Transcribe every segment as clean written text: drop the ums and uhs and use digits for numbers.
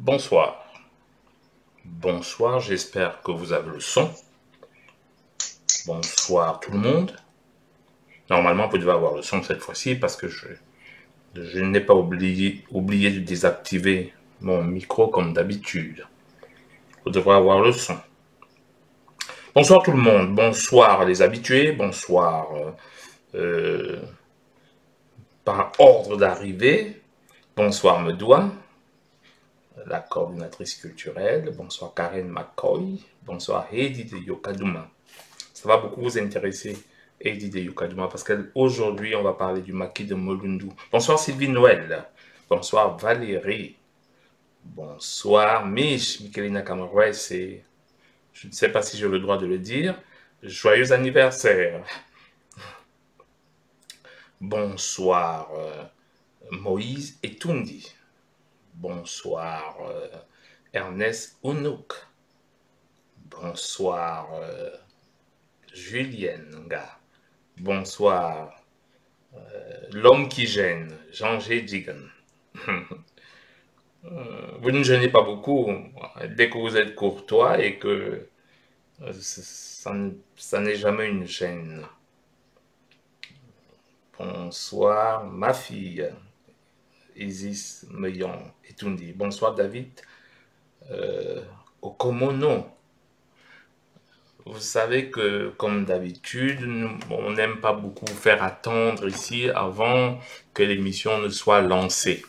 Bonsoir. Bonsoir, j'espère que vous avez le son. Bonsoir tout le monde. Normalement, vous devez avoir le son cette fois-ci parce que je n'ai pas oublié de désactiver mon micro comme d'habitude. Vous devrez avoir le son. Bonsoir tout le monde. Bonsoir les habitués. Bonsoir par ordre d'arrivée. Bonsoir Medoua, la coordinatrice culturelle. Bonsoir Karen McCoy. Bonsoir Heidi de Yokaduma. Ça va beaucoup vous intéresser, Heidi de Yokaduma, parce qu'aujourd'hui, on va parler du maquis de Molundu. Bonsoir Sylvie Noël. Bonsoir Valérie. Bonsoir Michelina Camarouet. Je ne sais pas si j'ai le droit de le dire. Joyeux anniversaire. Bonsoir Moïse Etundi. Bonsoir Ernest Ounouk. Bonsoir Julienne Nga. Bonsoir l'homme qui gêne, Jean-G. Digan. Vous ne gênez pas beaucoup dès que vous êtes courtois et que ça n'est jamais une gêne. Bonsoir ma fille, Isis Meyon Etundi. Bonsoir David Okomono. Vous savez que, comme d'habitude, on n'aime pas beaucoup faire attendre ici avant que l'émission ne soit lancée.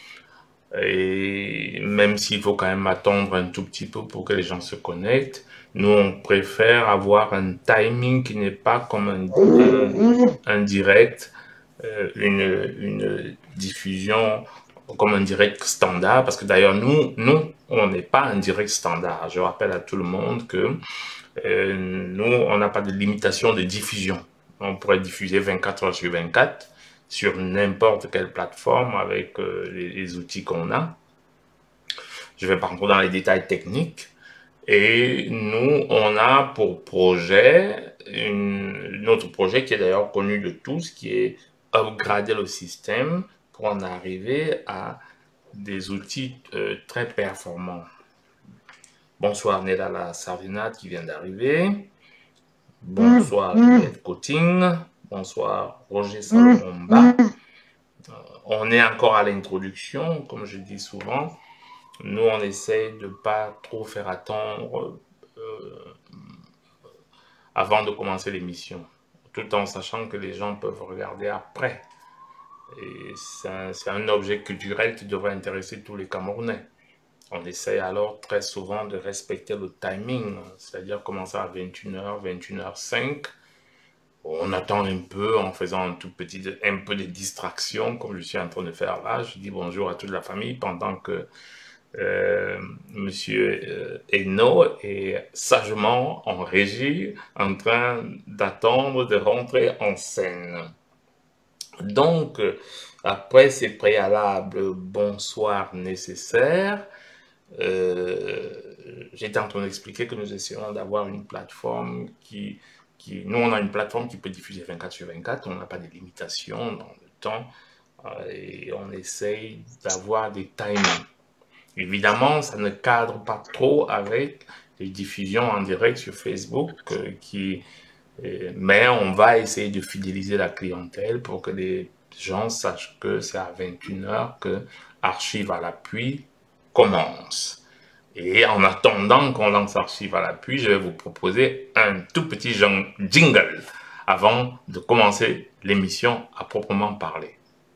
Et même s'il faut quand même attendre un tout petit peu pour que les gens se connectent, nous, on préfère avoir un timing qui n'est pas comme un direct, une diffusion comme un direct standard, parce que d'ailleurs, nous, on n'est pas un direct standard. Je rappelle à tout le monde que nous, on n'a pas de limitation de diffusion. On pourrait diffuser 24 heures sur 24 sur n'importe quelle plateforme avec les outils qu'on a. Je ne vais pas rentrer dans les détails techniques. Et nous, on a pour projet, notre projet qui est d'ailleurs connu de tous, qui est upgrader le système pour en arriver à des outils très performants. Bonsoir Nella la Sardinate qui vient d'arriver. Bonsoir Juliette Coting. Bonsoir Roger Salomon-Ba. On est encore à l'introduction, comme je dis souvent. Nous, on essaie de ne pas trop faire attendre avant de commencer l'émission, tout en sachant que les gens peuvent regarder après. Et c'est un objet culturel qui devrait intéresser tous les Camerounais. On essaie alors très souvent de respecter le timing, c'est-à-dire commencer à 21h, 21h05. On attend un peu en faisant un peu de distraction, comme je suis en train de faire là. Je dis bonjour à toute la famille pendant que Monsieur Eno est sagement en régie, en train d'attendre de rentrer en scène. Donc, après ces préalables bonsoir nécessaires, j'étais en train d'expliquer que nous essayons d'avoir une plateforme nous on a une plateforme qui peut diffuser 24 sur 24, on n'a pas de limitation dans le temps, et on essaye d'avoir des timings. Évidemment, ça ne cadre pas trop avec les diffusions en direct sur Facebook, mais on va essayer de fidéliser la clientèle pour que les gens sachent que c'est à 21h que Archive à l'appui commence. Et en attendant qu'on lance Archive à l'appui, je vais vous proposer un tout petit jingle avant de commencer l'émission à proprement parler.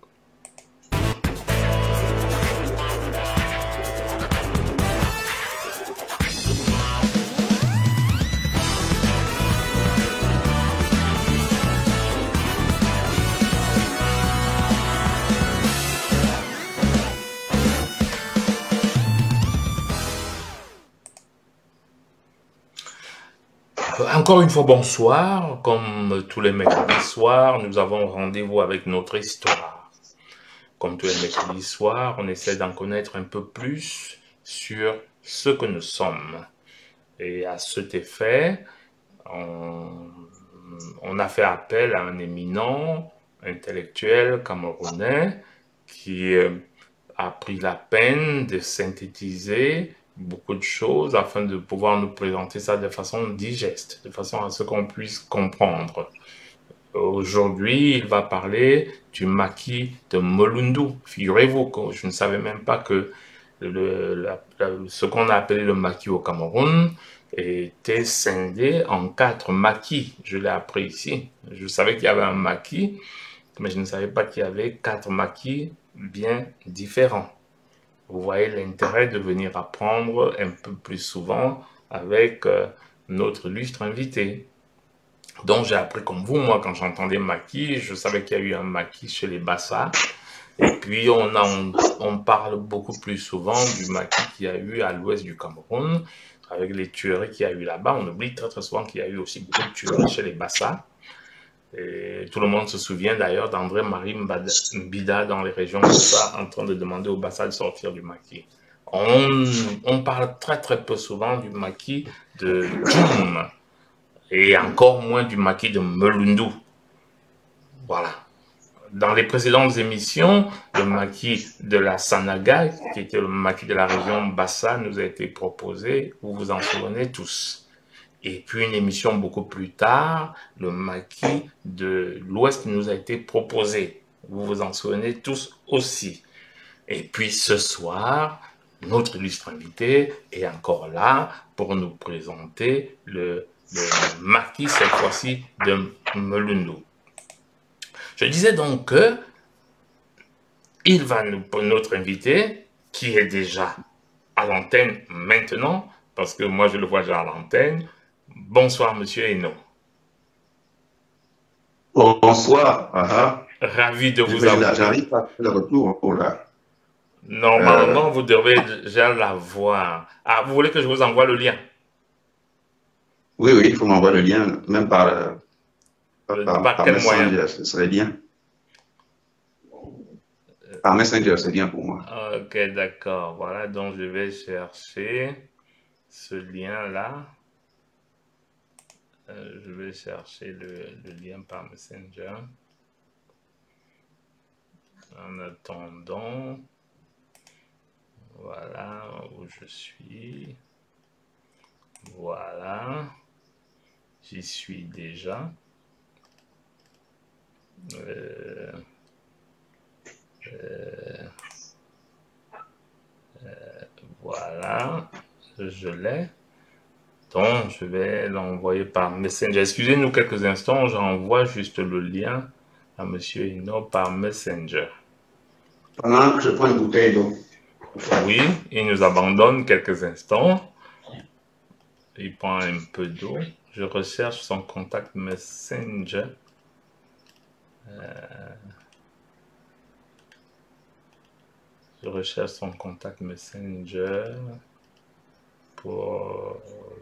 Encore une fois, bonsoir. Comme tous les mercredis soirs, nous avons rendez-vous avec notre histoire. Comme tous les mercredis soirs, on essaie d'en connaître un peu plus sur ce que nous sommes. Et à cet effet, on a fait appel à un éminent intellectuel camerounais qui a pris la peine de synthétiser beaucoup de choses afin de pouvoir nous présenter ça de façon digeste, de façon à ce qu'on puisse comprendre. Aujourd'hui, il va parler du maquis de Molundu. Figurez-vous que je ne savais même pas que ce qu'on a appelé le maquis au Cameroun était scindé en 4 maquis. Je l'ai appris ici. Je savais qu'il y avait un maquis, mais je ne savais pas qu'il y avait 4 maquis bien différents. Vous voyez l'intérêt de venir apprendre un peu plus souvent avec notre illustre invité. Donc j'ai appris comme vous, moi quand j'entendais maquis, je savais qu'il y a eu un maquis chez les Bassa. Et puis on parle beaucoup plus souvent du maquis qu'il y a eu à l'ouest du Cameroun, avec les tueries qu'il y a eu là-bas. On oublie très souvent qu'il y a eu aussi beaucoup de tueries chez les Bassa. Et tout le monde se souvient d'ailleurs d'André-Marie Mbida dans les régions Bassa en train de demander aux Bassa de sortir du maquis. On parle très peu souvent du maquis de Djoum et encore moins du maquis de Molundu. Voilà. Dans les précédentes émissions, le maquis de la Sanaga, qui était le maquis de la région Bassa, nous a été proposé, vous vous en souvenez tous. Et puis une émission beaucoup plus tard, le maquis de l'Ouest nous a été proposé. Vous vous en souvenez tous aussi. Et puis ce soir, notre illustre invité est encore là pour nous présenter le maquis, cette fois-ci, de Molundu. Je disais donc que notre invité, qui est déjà à l'antenne maintenant, parce que moi je le vois déjà à l'antenne. Bonsoir, monsieur Eno. Bonsoir. Ravi de vous avoir. J'arrive pas à faire le retour pour là. Normalement, vous devez déjà la voir. Ah, vous voulez que je vous envoie le lien? Oui, il faut m'envoyer le lien, même par quel Messenger, moyen? ce serait bien. Par Messenger, c'est bien pour moi. Ok, d'accord. Voilà, donc je vais chercher ce lien-là. Je vais chercher le lien par Messenger. En attendant, voilà où je suis. Voilà. J'y suis déjà. Voilà. Je l'ai. Donc, je vais l'envoyer par Messenger. Excusez-nous quelques instants, j'envoie juste le lien à monsieur Eno par Messenger. Pendant que je prends une bouteille d'eau. Oui, il nous abandonne quelques instants. Il prend un peu d'eau. Je recherche son contact Messenger. Je recherche son contact Messenger pour...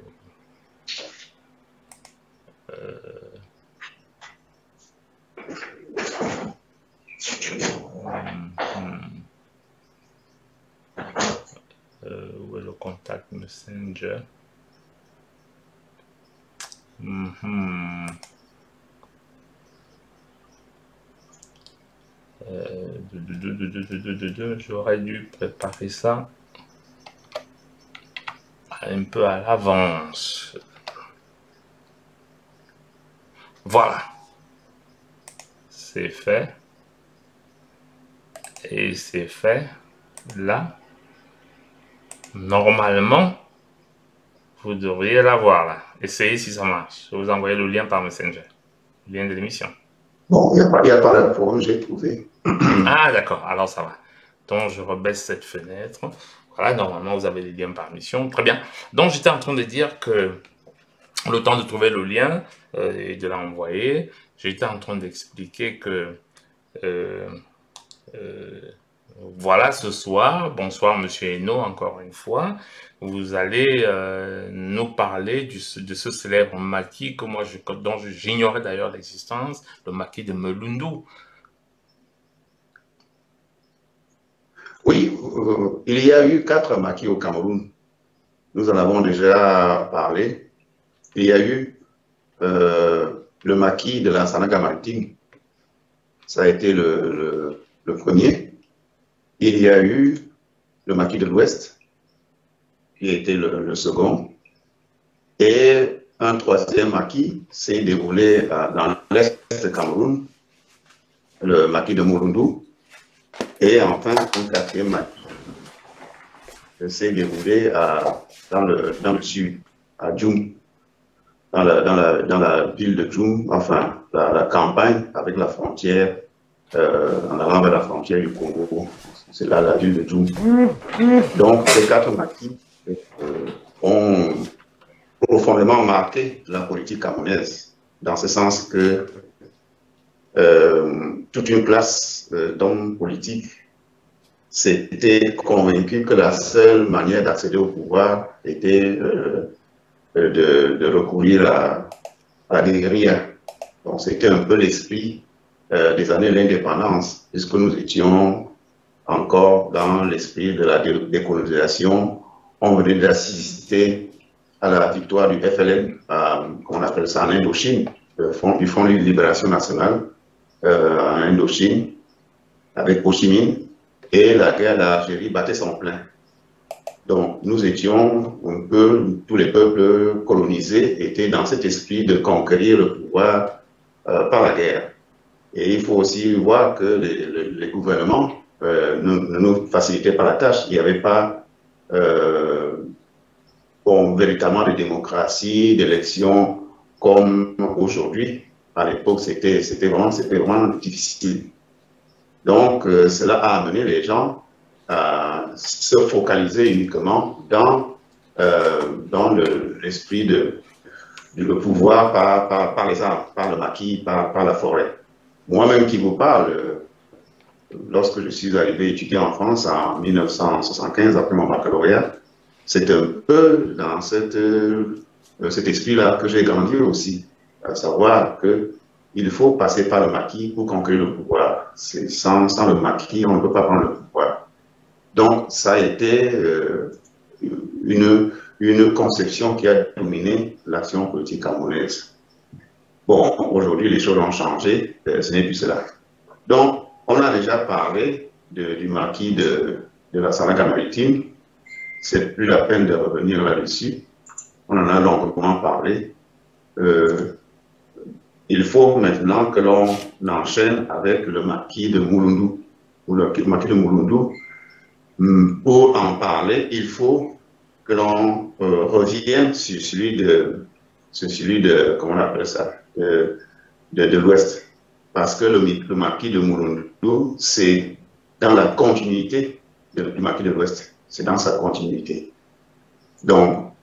où est le contact Messenger? J'aurais dû préparer ça un peu à l'avance. Voilà. C'est fait. Et c'est fait. Là. Normalement, vous devriez l'avoir là. Essayez si ça marche. Je vais vous envoyer le lien par Messenger. Le lien de l'émission. Bon, il n'y a pas de problème, j'ai trouvé. Ah, d'accord. Alors, ça va. Donc, je rebaisse cette fenêtre. Voilà, normalement, vous avez les liens par mission. Très bien. Donc, j'étais en train de dire que le temps de trouver le lien et de l'envoyer, j'étais en train d'expliquer que voilà, ce soir, bonsoir monsieur Eno, encore une fois, vous allez nous parler de ce célèbre maquis que moi, dont j'ignorais d'ailleurs l'existence, le maquis de Molundu. Oui, il y a eu 4 maquis au Cameroun. Nous en avons déjà parlé. Il y a eu le maquis de la Sanaga maritime. Ça a été le premier. il y a eu le maquis de l'Ouest, qui était le second, et un troisième maquis s'est déroulé dans l'Est du Cameroun, le maquis de Mouloundou, et enfin un quatrième maquis s'est déroulé dans le sud, à Djoum, dans la ville de Djoum, enfin la campagne avec la frontière, en allant vers la frontière du Congo, c'est là la ville de Djoum. Donc ces 4 maquis ont profondément marqué la politique camerounaise, dans ce sens que toute une classe d'hommes politiques s'était convaincue que la seule manière d'accéder au pouvoir était de recourir à la guérilla. Donc c'était un peu l'esprit des années de l'indépendance, puisque nous étions encore dans l'esprit de la décolonisation. On venait d'assister à la victoire du FLN, qu'on appelle ça en Indochine, du Front de Libération Nationale en Indochine, avec Ho Chi Minh, et la guerre d'Algérie battait son plein. Donc nous étions un peu, tous les peuples colonisés étaient dans cet esprit de conquérir le pouvoir par la guerre. Et il faut aussi voir que les gouvernements ne nous facilitaient pas la tâche. Il n'y avait pas véritablement de démocratie, d'élection comme aujourd'hui. À l'époque, c'était vraiment difficile. Donc, cela a amené les gens à se focaliser uniquement dans l'esprit de pouvoir par les arbres, par le maquis, par la forêt. Moi-même qui vous parle, lorsque je suis arrivé étudier en France en 1975, après mon baccalauréat, c'est un peu dans cet esprit-là que j'ai grandi aussi, à savoir qu'il faut passer par le maquis pour conquérir le pouvoir. Sans le maquis, on ne peut pas prendre le pouvoir. Donc, ça a été une conception qui a dominé l'action politique camerounaise. Bon, aujourd'hui, les choses ont changé, ce n'est plus cela. Donc, on a déjà parlé du maquis de la Sandaga-Maritime. C'est plus la peine de revenir là-dessus. On en a longuement parlé. Il faut maintenant que l'on enchaîne avec le maquis de Mouloundou. Ou le maquis de Mouloundou. Pour en parler, il faut que l'on revienne sur celui de, comment on appelle ça, de l'Ouest. Parce que le maquis de Mouloundou, c'est dans la continuité du maquis de l'Ouest. C'est dans sa continuité. Donc,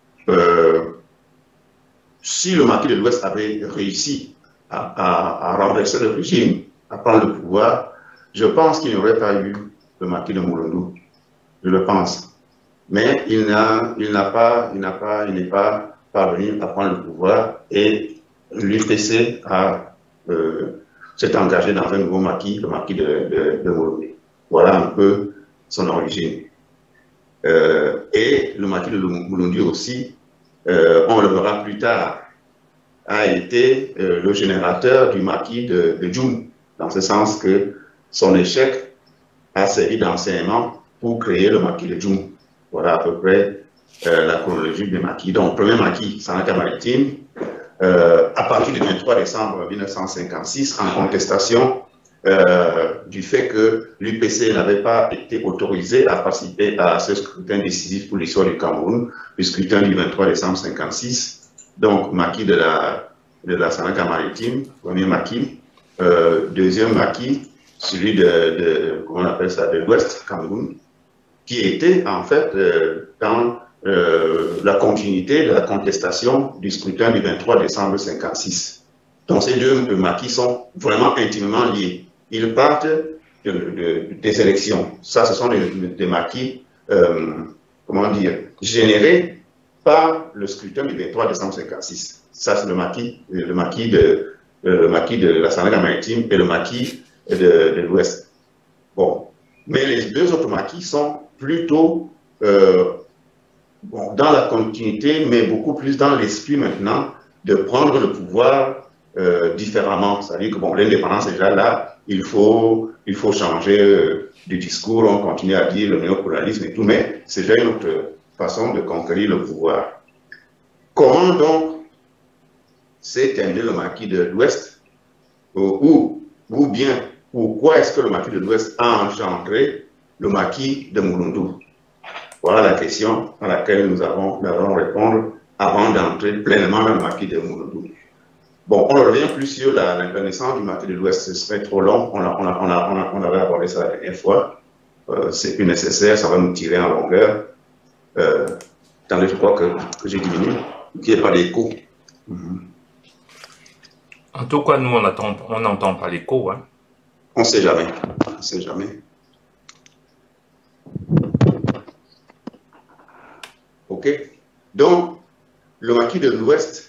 si le maquis de l'Ouest avait réussi à renverser le régime, à prendre le pouvoir, je pense qu'il n'y aurait pas eu le maquis de Mouloundou. Je le pense. Mais il n'est pas parvenu à prendre le pouvoir et l'UPC s'est engagé dans un nouveau maquis, le maquis de Mouloundou. Voilà un peu son origine. Et le maquis de Mouloundou aussi, on le verra plus tard, a été le générateur du maquis de Djoum, dans ce sens que son échec a servi d'enseignement pour créer le maquis de Djoum. Voilà à peu près la chronologie des maquis. Donc, premier maquis, Sandaga-Maritime, à partir du 23 décembre 1956, en contestation du fait que l'UPC n'avait pas été autorisé à participer à ce scrutin décisif pour l'histoire du Cameroun, le scrutin du 23 décembre 1956. Donc, maquis de la Sandaga-Maritime, premier maquis. Deuxième maquis, celui comment on appelle ça, de l'Ouest Cameroun, qui était en fait dans la continuité de la contestation du scrutin du 23 décembre 1956. Donc, ces deux maquis sont vraiment intimement liés. Ils partent des élections. Ça, ce sont des maquis, comment dire, générés par le scrutin du 23 décembre 1956. Ça, c'est le maquis de la Sandaga-Maritime et le maquis de l'Ouest. Bon. Mais les deux autres maquis sont plutôt dans la continuité, mais beaucoup plus dans l'esprit maintenant de prendre le pouvoir différemment. C'est-à-dire que l'indépendance est déjà là, il faut changer du discours, on continue à dire le néocolonialisme et tout, mais c'est déjà une autre façon de conquérir le pouvoir. Comment donc s'est terminé le maquis de l'Ouest, ou bien pourquoi est-ce que le maquis de l'Ouest a engendré le maquis de Mouloudou? Voilà la question à laquelle nous allons répondre avant d'entrer pleinement dans le maquis de Mouloudou. Bon, on ne revient plus sur la naissance du maquis de l'Ouest, ce serait trop long, on avait abordé ça la dernière fois, c'est plus nécessaire, ça va nous tirer en longueur. Attendez, je crois que j'ai diminué, qu'il n'y ait pas d'écho. En tout cas, nous, on n'entend pas l'écho. Hein. On ne sait jamais. On ne sait jamais. OK. Donc, le maquis de l'Ouest,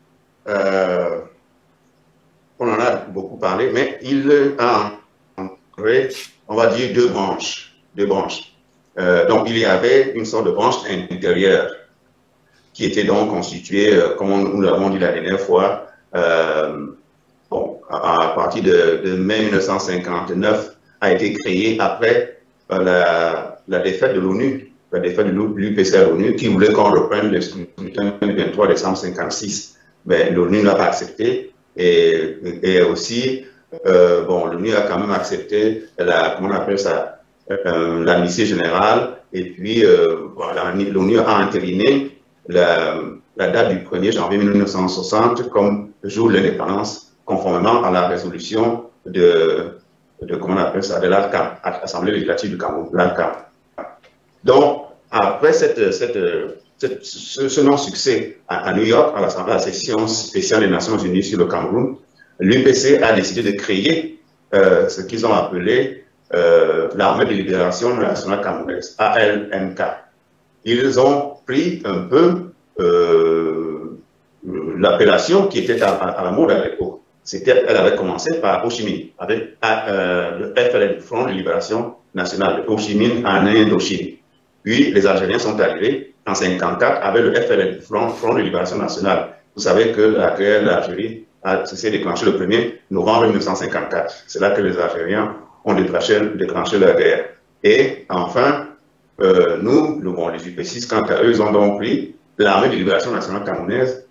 on en a beaucoup parlé, mais il a on va dire deux branches. Donc, il y avait une sorte de branche intérieure qui était donc constituée, comme nous l'avons dit la dernière fois, bon, à partir de mai 1959, a été créée après la défaite de l'ONU, la défaite de l'UPC à l'ONU, qui voulait qu'on reprenne le scrutin le 23 décembre 1956. Mais l'ONU n'a pas accepté, et aussi, bon, l'ONU a quand même accepté comment on appelle ça, l'amnistie générale, et puis voilà, l'ONU a entériné la date du 1er janvier 1960 comme jour de l'indépendance, conformément à la résolution de comment on appelle ça, de l'Assemblée législative du Cameroun, l'ALCAM. Donc, après ce non-succès à New York, à la session spéciale des Nations Unies sur le Cameroun, l'UPC a décidé de créer ce qu'ils ont appelé l'Armée de libération nationale camerounaise, ALNK. Ils ont pris un peu l'appellation qui était à la mode à l'époque. Elle avait commencé par Ho Chi Minh, avec le FLN, Front de libération nationale, Ho Chi Minh en Indochine. Puis les Algériens sont arrivés en 1954 avec le FLN, Front de libération nationale. Vous savez que la guerre d'Algérie s'est déclenchée le 1er novembre 1954. C'est là que les Algériens ont déclenché la guerre. Et enfin, nous, les UP6, quant à eux, ils ont donc pris l'Armée de libération nationale camerounaise,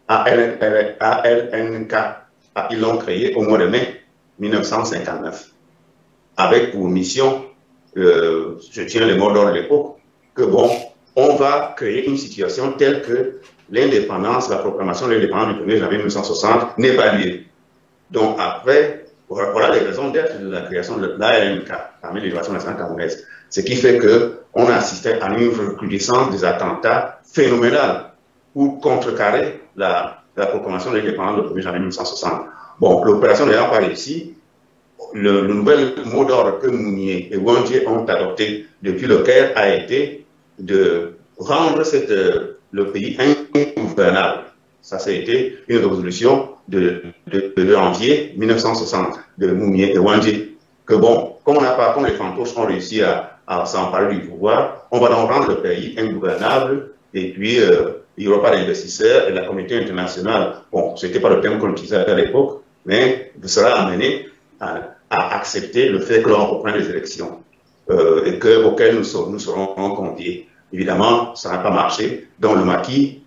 ALNK. Ils l'ont créée au mois de mai 1959, avec pour mission, je tiens les mots d'ordre de l'époque, que bon, on va créer une situation telle que l'indépendance, la proclamation de l'indépendance du 1er janvier 1960 n'est pas liée. Donc après, voilà les raisons d'être de la création de l'ALNK, l'Armée de libération nationale camerounaise. Ce qui fait qu'on assistait à une recrudescence des attentats phénoménales pour contrecarrer la proclamation de l'indépendance du 1er janvier 1960. Bon, l'opération n'ayant pas réussi, le nouvel mot d'ordre que Mounier et Wandje ont adopté depuis le Caire a été de rendre le pays ingouvernable. Ça, a été une résolution de janvier 1960 de Mounier et Wandje. Que bon, comme les fantoches ont réussi à s'emparer du pouvoir, on va donc rendre le pays ingouvernable, et puis il n'y aura pas d'investisseurs, et la communauté internationale, bon, ce n'était pas le terme qu'on utilisait à l'époque, mais sera amené à accepter le fait que l'on reprenne les élections, et auxquelles nous serons conviés. Évidemment, ça n'a pas marché, donc le maquis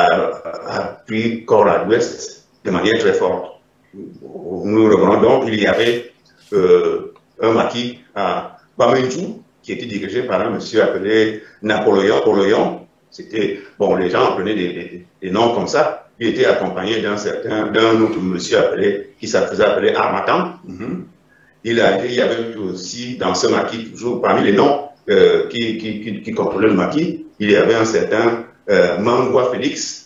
a pris corps à l'ouest de manière très forte. Nous revenons donc, il y avait un maquis à Bamendjou, qui était dirigé par un monsieur appelé Napoléon. C'était, bon, les gens prenaient des noms comme ça. Il était accompagné d'un autre monsieur qui se faisait appeler Armatan. Il y avait aussi dans ce maquis, toujours parmi les noms qui contrôlaient le maquis, il y avait un certain Mangwa Félix,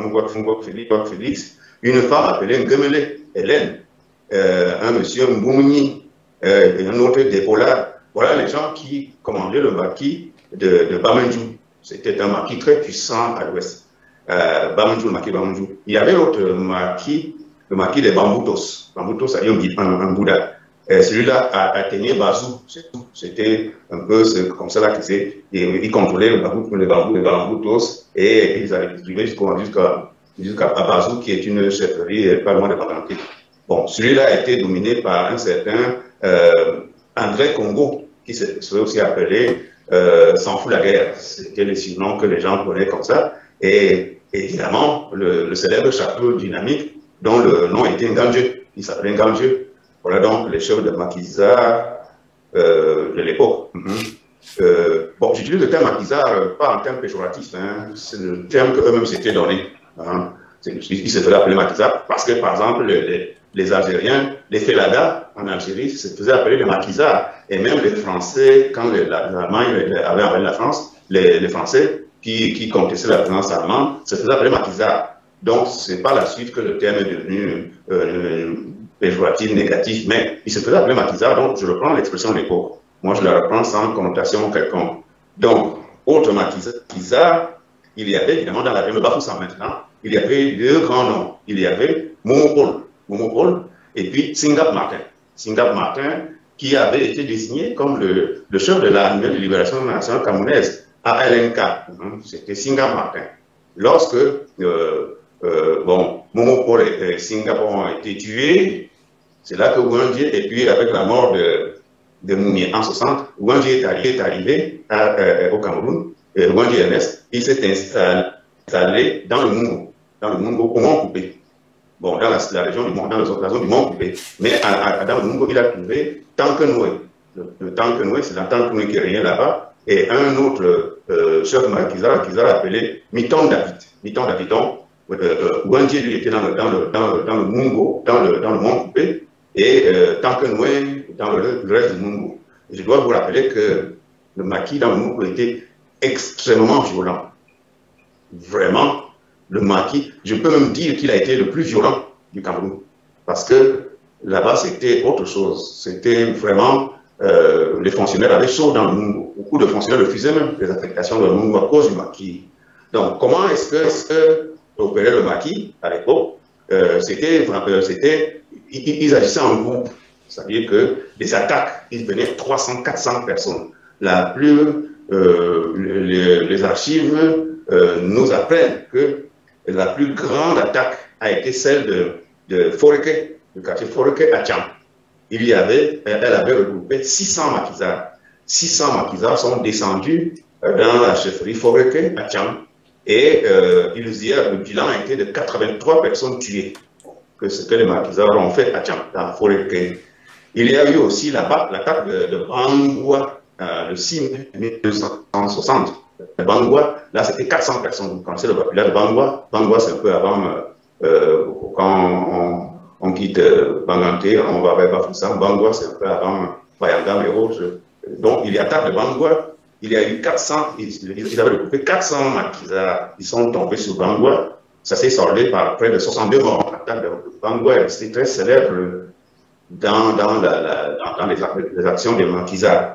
une femme appelée Ngemele Hélène, un monsieur Mboumni, et un autre Dépola. Voilà les gens qui commandaient le maquis de Bamendjou. C'était un maquis très puissant à l'ouest. Le maquis Bamendjou. Il y avait l'autre maquis, le maquis des Bamboutos. Bamboutos, ça y est, un Bouddha. Celui-là atteignait Bazou. C'était un peu comme ça là qu'ils contrôlaient les Bamboutos et ils arrivaient jusqu'à Bazou, qui est une chefferie pas loin de Patantique. Bon, celui-là a été dominé par un certain André Congo, qui serait aussi appelé S'en fout la guerre. C'était le surnom que les gens connaissaient comme ça. Et évidemment, le célèbre château dynamique dont le nom était Nganjé. Il s'appelait Nganjé. Voilà donc les chefs de maquisards de l'époque. Bon, j'utilise le terme maquisard pas en termes péjoratifs, hein, c'est le terme qu'eux-mêmes s'étaient donné. Hein. Ils se faisaient appeler maquisards parce que, par exemple, les Algériens, les Feladas en Algérie se faisaient appeler les maquisards. Et même les Français, quand l'Allemagne avait envahi la France, les Français qui contestaient la présence allemande se faisaient appeler maquisards. Donc, ce n'est pas la suite que le terme est devenu péjoratif, négatif, mais il se faisait appeler maquisard, donc je reprends l'expression de l'époque. Moi, je la reprends sans connotation quelconque. Donc, autre maquisard, il y avait évidemment dans la région de Bafoussam maintenant, il y avait deux grands noms. Il y avait Momopol, et puis Singap Martin. Singap Martin, qui avait été désigné comme le chef de l'armée de libération nationale camerounaise à LNK. C'était Singap Martin. Lorsque Momopol et Singap ont été tués, c'est là que Ouandji, et puis avec la mort de Mounier en 60, Ouandji est arrivé au Cameroun, Ouandji Ernest, il s'est installé dans le Mungo, au Mont Coupé. Bon, dans la région du Mont, dans la zone du Mont Coupé. Mais dans le Mungo, il a trouvé Tankenoué. Le Tankenoué, c'est la Tankenoué qui est rien là-bas, et un autre chef maquisard appelé Miton David. Miton David, donc, Ouandji, lui, était dans le Mungo, dans le Mont Coupé, et Tankenoué dans le reste du Mungo. Je dois vous rappeler que le maquis dans le Mungo était extrêmement violent. Vraiment, le maquis, je peux même dire qu'il a été le plus violent du Cameroun. Parce que là-bas, c'était autre chose. C'était vraiment, les fonctionnaires avaient chaud dans le Mungo. Beaucoup de fonctionnaires refusaient même les affectations dans le Mungo à cause du maquis. Donc, comment est-ce que opérait le maquis à l'époque? Ils agissaient en groupe. C'est-à-dire que les attaques, ils venaient 300, 400 personnes. Les archives nous apprennent que la plus grande attaque a été celle de Foreke, du quartier Foreke à Tcham. Elle avait regroupé 600 maquisards. 600 maquisards sont descendus dans la chefferie Foreke à Tcham. Et le bilan a été de 83 personnes tuées. Que ce que les maquisards ont fait à Tcham, dans Foreke. Il y a eu aussi l'attaque de Bangwa le 6 mai 1960. Bangwa, là c'était 400 personnes. Vous connaissez le populaire de Bangwa. Bangwa, c'est un peu avant, quand on quitte Banganté, on va vers Bafoussam. Bangwa, c'est un peu avant Bayangam et autres. Donc il y a l'attaque de Bangwa. Il y a eu 400, ils avaient recoupé 400 maquisards. Ils sont tombés sur Bangwa. Ça s'est soldé par près de 62 morts. L'attaque de Bangwa est restée très célèbre dans les actions des maquisards.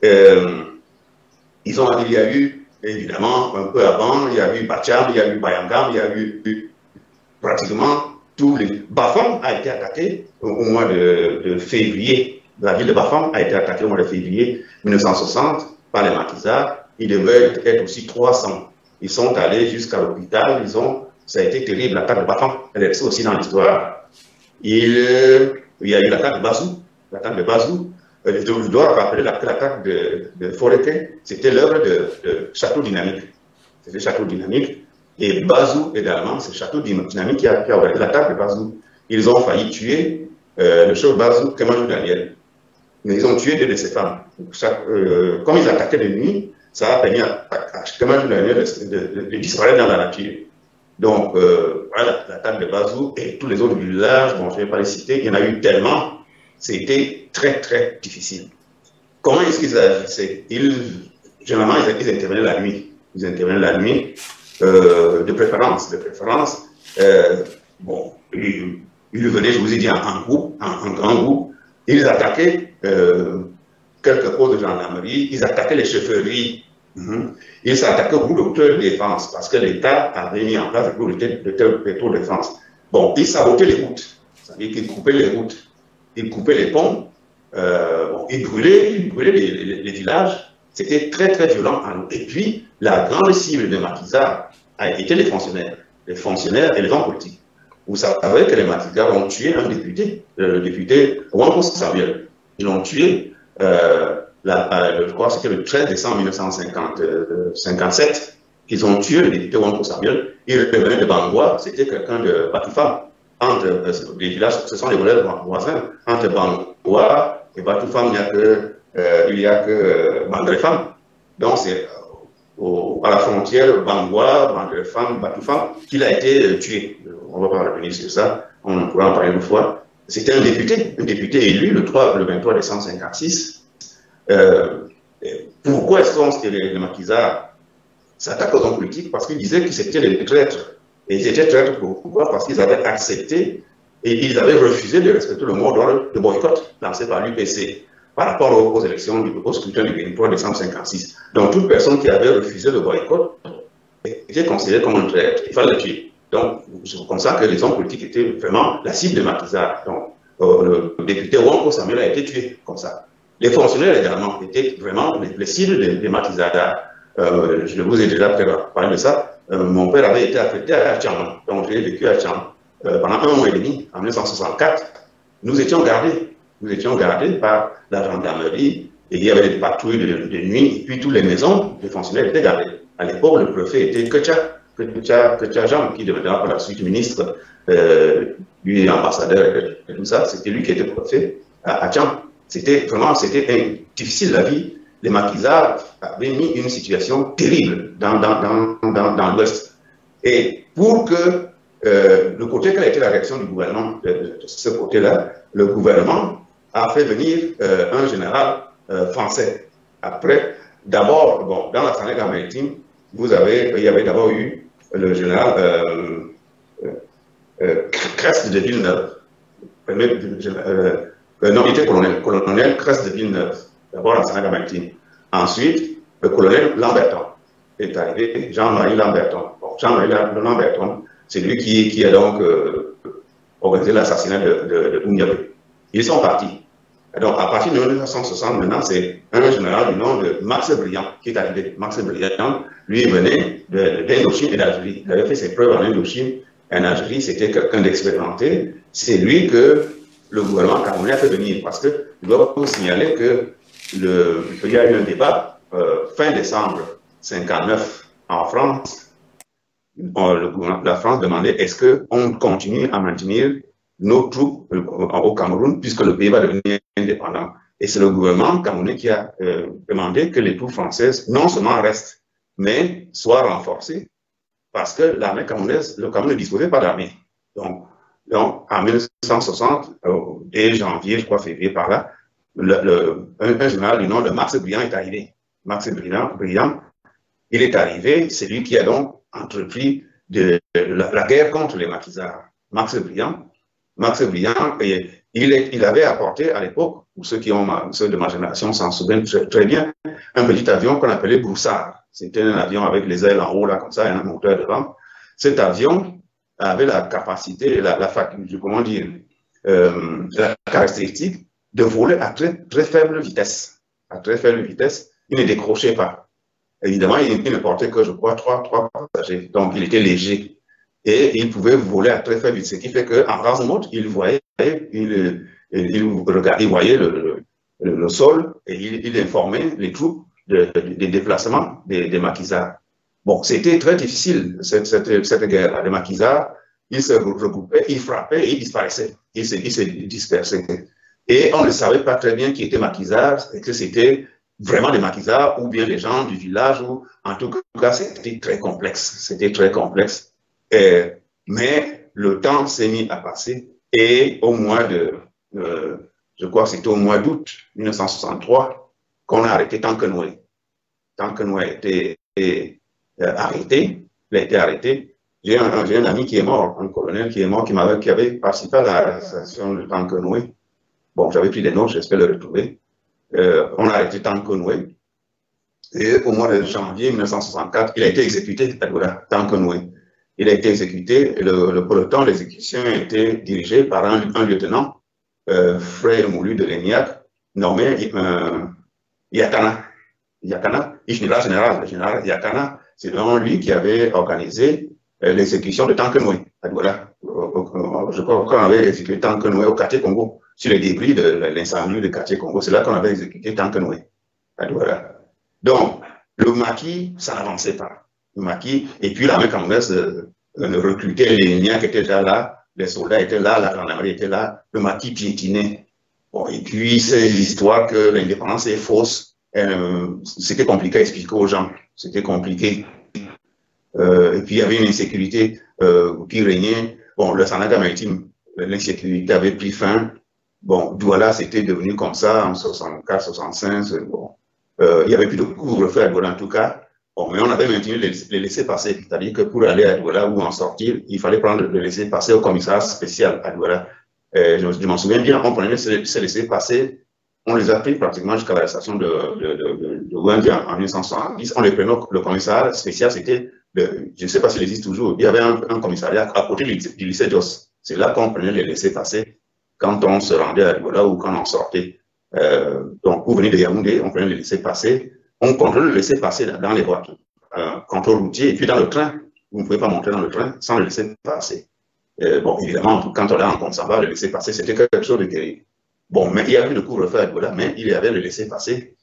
Il y a eu, évidemment, un peu avant, il y a eu Bacham, il y a eu Bayangam, il y a eu pratiquement tous les... Bafang a été attaqué au mois de février. La ville de Bafang a été attaquée au mois de février 1960 par les maquisards. Ils devaient être aussi 300. Ils sont allés jusqu'à l'hôpital, ça a été terrible, l'attaque de Bafang. Elle est aussi dans l'histoire. Il y a eu l'attaque de Bazou. L'attaque de Bazou. Je dois rappeler que l'attaque de Foreke, c'était l'œuvre de Château Dynamique. C'était Château Dynamique. Et Bazou également, c'est Château Dynamique qui a organisé l'attaque de Bazou. Ils ont failli tuer le chef Bazou, Kemalou Daniel. Mais ils ont tué deux de ses femmes. Comme ils attaquaient de nuit, ça a permis à Kemalou Daniel de disparaître dans la nature. Donc, voilà, l'attaque de Bazou et tous les autres villages, bon, je ne vais pas les citer, il y en a eu tellement, c'était très, très difficile. Comment est-ce qu'ils agissaient? Généralement, ils intervenaient la nuit. Ils intervenaient la nuit, de préférence. Bon, ils venaient, je vous ai dit, en groupe, en grand groupe. Ils attaquaient quelques postes de gendarmerie, ils attaquaient les chefferies. Ils s'attaquaient au groupe de défense parce que l'État avait mis en place le groupe de défense. Bon, ils sabotaient les routes, c'est-à-dire qu'ils coupaient les routes, ils coupaient les ponts, ils brûlaient les villages. C'était très très violent. Et puis, la grande cible des maquisards a été les fonctionnaires et les hommes politiques. Vous savez que les maquisards ont tué un député, le député Wanko Samuel. Ils ont tué, je crois que c'était le 13 décembre 1957, qu'ils ont tué le député Wanko Samuel. Il revenait de Bangwa, c'était quelqu'un de Batoufam. Entre les villages, ce sont les villages voisins. Entre Bangwa et Batoufam, il n'y a que Bandrefam. Donc, c'est à la frontière Bangwa, Bandrefam, Batoufam qu'il a été tué. On ne va pas revenir sur ça, on pourra en parler une fois. C'était un député élu le 23 décembre 1956. Pourquoi est-ce que les maquisards s'attaquent aux hommes politiques? Parce qu'ils disaient que c'était des traîtres. Et ils étaient traîtres pourquoi? Parce qu'ils avaient accepté et ils avaient refusé de respecter le mot d'ordre de boycott lancé par l'UPC par rapport aux élections, au scrutin du 23 décembre 1956. Donc toute personne qui avait refusé le boycott était considérée comme un traître. Il fallait le tuer. Donc c'est comme ça que les hommes politiques étaient vraiment la cible des maquisards. Donc le député Wanko Samuel a été tué comme ça. Les fonctionnaires également étaient vraiment les cibles des maquisards. Je vous ai déjà parlé de ça. Mon père avait été affecté à Tcham, donc j'ai vécu à Tcham pendant 1 mois et demi, en 1964. Nous étions gardés par la gendarmerie, et il y avait des patrouilles de nuit, et puis toutes les maisons des fonctionnaires étaient gardées. À l'époque, le préfet était Ketia Jean, qui deviendra par la suite ministre, lui ambassadeur et tout ça. C'était lui qui était préfet à Tcham. C'était difficile la vie. Les maquisards avaient mis une situation terrible dans l'Ouest. Et pour que le côté, quelle a été la réaction du gouvernement de ce côté-là, le gouvernement a fait venir un général français. Après, d'abord, bon, dans la Sénégal maritime, il y avait d'abord eu le général Crest de Villeneuve. Non, il était colonel Crest de Villeneuve. D'abord la Sénégal maritime. Ensuite, le colonel Lamberton est arrivé, Jean-Marie Lamberton. Bon, Jean-Marie Lamberton, c'est lui qui a donc organisé l'assassinat de Ouniabé. Ils sont partis. Et donc, à partir de 1960, maintenant, c'est un général du nom de Max Briand qui est arrivé. Max Briand, lui, venait d'Indochine et d'Algérie. Il avait fait ses preuves en Indochine et en Algérie. C'était quelqu'un d'expérimenté. C'est lui que le gouvernement camerounais a fait venir. Parce que je dois vous signaler que il y a eu un débat fin décembre 1959 en France. La France demandait est-ce qu'on continue à maintenir nos troupes au Cameroun puisque le pays va devenir indépendant. Et c'est le gouvernement camerounais qui a demandé que les troupes françaises non seulement restent, mais soient renforcées parce que l'armée camerounaise, le Cameroun ne disposait pas d'armée. Donc, en 1960, dès janvier, je crois février par là, un général du nom de Max Briand est arrivé. Max Briand, il est arrivé, c'est lui qui a donc entrepris la guerre contre les maquisards. Max Briand, il avait apporté à l'époque, pour ceux de ma génération s'en souviennent très bien, un petit avion qu'on appelait Broussard. C'était un avion avec les ailes en haut, là, comme ça, et un moteur devant. Cet avion avait la capacité, la caractéristique de voler à très faible vitesse. À très faible vitesse, il ne décrochait pas. Évidemment, il ne portait que, je crois, trois passagers. Donc, il était léger. Et il pouvait voler à très faible vitesse. Ce qui fait qu'en rase mode, il voyait le sol et il informait les troupes des déplacements des maquisards. Bon, c'était très difficile, cette guerre-là. Les maquisards, ils se regroupaient, ils frappaient et ils disparaissaient. Ils se dispersaient. Et on ne savait pas très bien qui était maquisard, et que c'était vraiment des maquisards ou bien des gens du village. Ou, en tout cas, c'était très complexe. C'était très complexe. Mais le temps s'est mis à passer et au mois je crois que c'était au mois d'août 1963 qu'on a arrêté Tanquenoy. Tanquenoy a été arrêté. Il a été arrêté. J'ai un ami qui est mort, un colonel qui est mort, qui avait participé à l'arrestation de Tanquenoy. Bon, j'avais pris des notes, j'espère le retrouver. On a arrêté Tanquenoy. Et au mois de janvier 1964, il a été exécuté à Douala, Tanquenoy. Il a été exécuté et le peloton d'exécution a été dirigé par un lieutenant, frère moulu de l'ENIAC, nommé Yakana. Yakana, le général Yakana, c'est vraiment lui qui avait organisé l'exécution de Tanquenoy à Douala. Je crois qu'on avait exécuté Tanquenoy au quartier Congo. sur les débris de l'incendie du quartier Congo. C'est là qu'on avait exécuté Tankenoué, à Douala. Donc, le maquis, ça n'avançait pas. Le maquis, et puis l'armée congolaise recrutait les liens qui étaient déjà là, les soldats étaient là, la gendarmerie était là, le maquis piétinait. Bon, et puis, c'est l'histoire que l'indépendance est fausse. C'était compliqué à expliquer aux gens. C'était compliqué. Et puis, il y avait une insécurité qui régnait. Bon, le Sandaga maritime, l'insécurité avait pris fin. Bon, Douala, c'était devenu comme ça en 64, 65. Bon, il n'y avait plus de couvre-feu à Douala en tout cas. Bon, mais on avait maintenu les laissés-passer. C'est-à-dire que pour aller à Douala ou en sortir, il fallait prendre le laissez-passer au commissariat spécial à Douala. Je m'en souviens bien, on prenait ces laissés-passer, on les a pris pratiquement jusqu'à la station de Wendy en 1970. On les prenait le commissariat spécial, c'était, je ne sais pas s'il existe toujours, il y avait un commissariat à côté du lycée Jos. C'est là qu'on prenait les laissés-passer quand on se rendait à Douala ou quand on sortait. Donc, pour venir de Yaoundé, on prenait les laissés-passer. On contrôle le laisser-passer dans les voitures, contrôle routier, et puis dans le train, vous ne pouvez pas monter dans le train sans le laisser passer. Bon, évidemment, quand on est en Consamba, le laisser passer, c'était quelque chose de terrible. Bon, mais il y avait le couvre-feu à Douala, mais il y avait le laisser passer.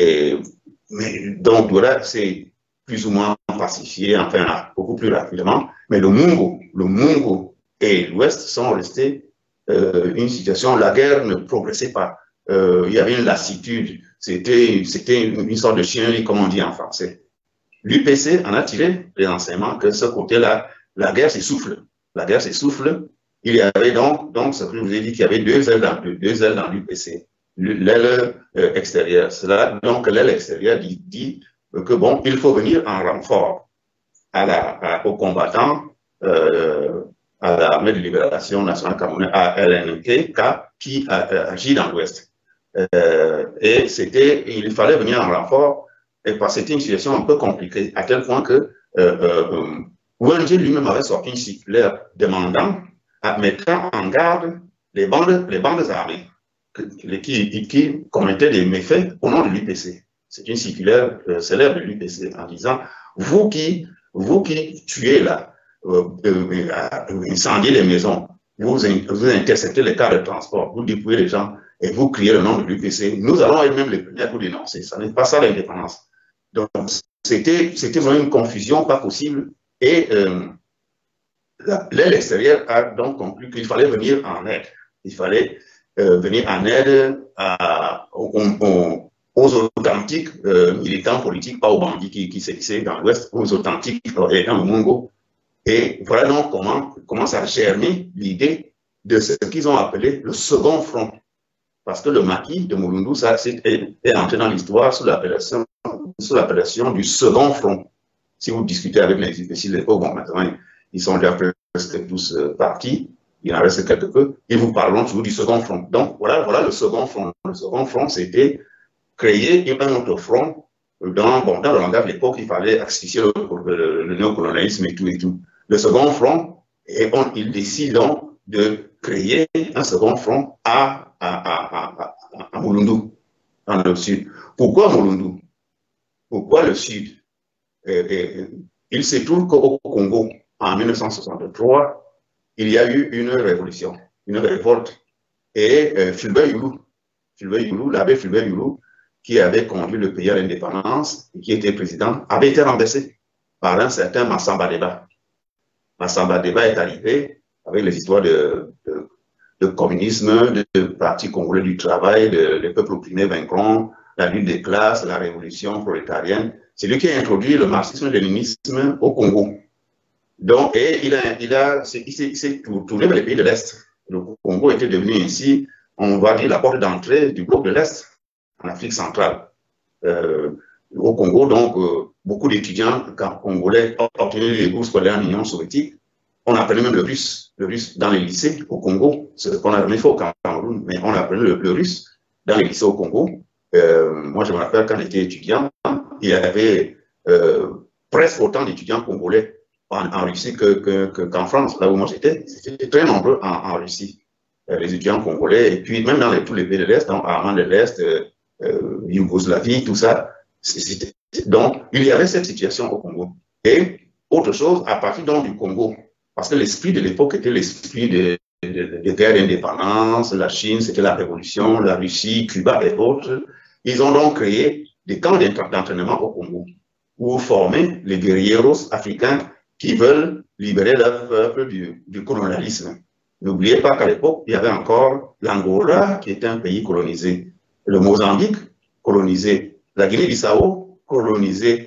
Donc, Douala, c'est plus ou moins pacifié, enfin, beaucoup plus rapidement. Mais le Mungo et l'Ouest sont restés une situation, la guerre ne progressait pas. Il y avait une lassitude. C'était une sorte de chien, comme on dit en français. L'UPC en a tiré les enseignements que ce côté-là, la guerre s'essouffle. La guerre s'essouffle. Il y avait donc ce que je vous ai dit, qu'il y avait deux ailes dans l'UPC. L'aile extérieure. Donc, l'aile extérieure dit que bon, il faut venir en renfort aux combattants, à l'armée de libération nationale camerounaise, à LNK, qui agit dans l'Ouest. Et il fallait venir en renfort, et parce que c'était une situation un peu compliquée, à tel point que Wendy lui-même avait sorti une circulaire demandant à mettre en garde les bandes armées qui commettaient des méfaits au nom de l'UPC. C'est une circulaire célèbre de l'UPC en disant vous qui tuez là, incendiez les maisons, vous interceptez les cars de transport, vous dépouillez les gens et vous criez le nom de l'UPC, nous allons être même les premiers à vous dénoncer. Ça n'est pas ça l'indépendance. Donc, c'était vraiment une confusion pas possible. Et l'aile extérieure a donc conclu qu'il fallait venir en aide. Il fallait venir en aide aux authentiques militants politiques, pas aux bandits qui sévissaient dans l'Ouest, aux authentiques et dans le Mungo. Et voilà donc comment ça a germé l'idée de ce qu'ils ont appelé le second front. Parce que le maquis de Mulundu, ça est entré dans l'histoire sous l'appellation du second front. Si vous discutez avec les UPC de l'époque, bon, maintenant, ils sont déjà presque tous partis, il en reste quelques peu, ils vous parleront toujours du second front. Donc, voilà le second front. Le second front, c'était créer un autre front. Dans le langage de l'époque, il fallait asphyxier le néocolonialisme et tout. Le second front, il décide donc de créer un second front à Mulundu, dans le sud. Pourquoi Mulundu? Pourquoi le sud? Il se trouve qu'au Congo, en 1963, il y a eu une révolution, une révolte. Et Fulbert Yulu, l'abbé Fulbert Yulu, qui avait conduit le pays à l'indépendance et qui était président, avait été renversé par un certain Massamba Deba. Massamba Deba est arrivé avec les histoires de communisme, de parti congolais du travail, les peuples opprimés vaincront, la lutte des classes, la révolution prolétarienne. C'est lui qui a introduit le marxisme-léninisme au Congo. Donc, et il s'est tourné vers les pays de l'Est. Le Congo était devenu ainsi, on va dire, la porte d'entrée du bloc de l'Est, en Afrique centrale. Au Congo, donc, beaucoup d'étudiants congolais ont obtenu des bourses scolaires en Union soviétique. On apprenait même le russe dans les lycées au Congo. C'est ce qu'on a jamais fait au Cameroun, mais on apprenait le russe dans les lycées au Congo. Moi, je me rappelle quand j'étais étudiant, il y avait presque autant d'étudiants congolais en Russie qu'en France, là où moi j'étais. C'était très nombreux en Russie, les étudiants congolais, et puis même dans tous les pays de l'Est, dans Allemagne de l'Est, Yougoslavie, tout ça. Donc, il y avait cette situation au Congo. Et autre chose, à partir donc du Congo, parce que l'esprit de l'époque était l'esprit des guerres d'indépendance, la Chine, c'était la révolution, la Russie, Cuba et autres. Ils ont donc créé des camps d'entraînement au Congo pour former les guerrieros africains qui veulent libérer leur peuple du colonialisme. N'oubliez pas qu'à l'époque, il y avait encore l'Angola qui était un pays colonisé, le Mozambique colonisé, la Guinée-Bissau colonisée,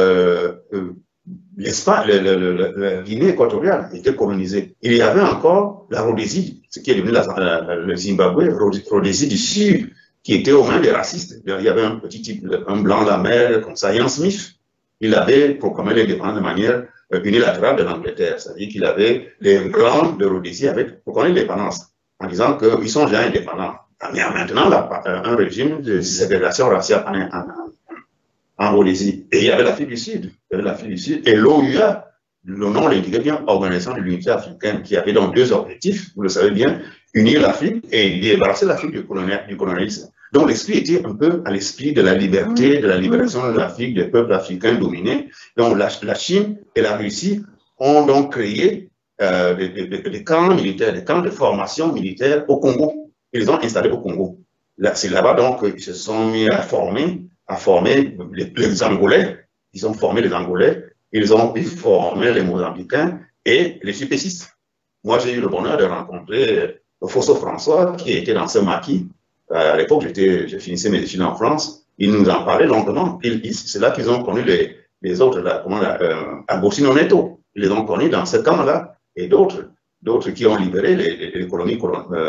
la Guinée équatoriale était colonisée. Il y avait encore la Rhodésie, ce qui est devenu le Zimbabwe, Rhodésie du Sud, qui était aux mains des racistes. Il y avait un petit type, un blanc de la mer, comme ça, Ian Smith. Il avait proclamé l'indépendance de manière unilatérale de l'Angleterre. C'est-à-dire qu'il avait, les blancs de Rhodésie avaient proclamé l'indépendance en disant qu'ils sont déjà indépendants. Mais maintenant, un régime de ségrégation raciale en Rhodésie. Et il y avait l'Afrique du Sud. Et l'OUA, le nom l'indiquait bien, Organisation de l'Unité africaine, qui avait donc deux objectifs, vous le savez bien, unir l'Afrique et débarrasser l'Afrique du colonialisme. Donc l'esprit était un peu à l'esprit de la liberté, de la libération de l'Afrique, des peuples africains dominés. Donc la Chine et la Russie ont donc créé des camps militaires, des camps de formation militaire au Congo. Ils les ont installés au Congo. C'est là-bas donc qu'ils se sont mis à former les Angolais. Ils ont formé les Angolais, ils ont formé les Mozambicains et les supécistes. Moi, j'ai eu le bonheur de rencontrer Fosso François, qui était dans ce maquis. À l'époque, je finissais mes études en France. Il nous en parlait longuement. C'est là qu'ils ont connu les autres, Agostino Neto. Ils les ont connus dans ce camp-là. Et d'autres qui ont libéré les colonies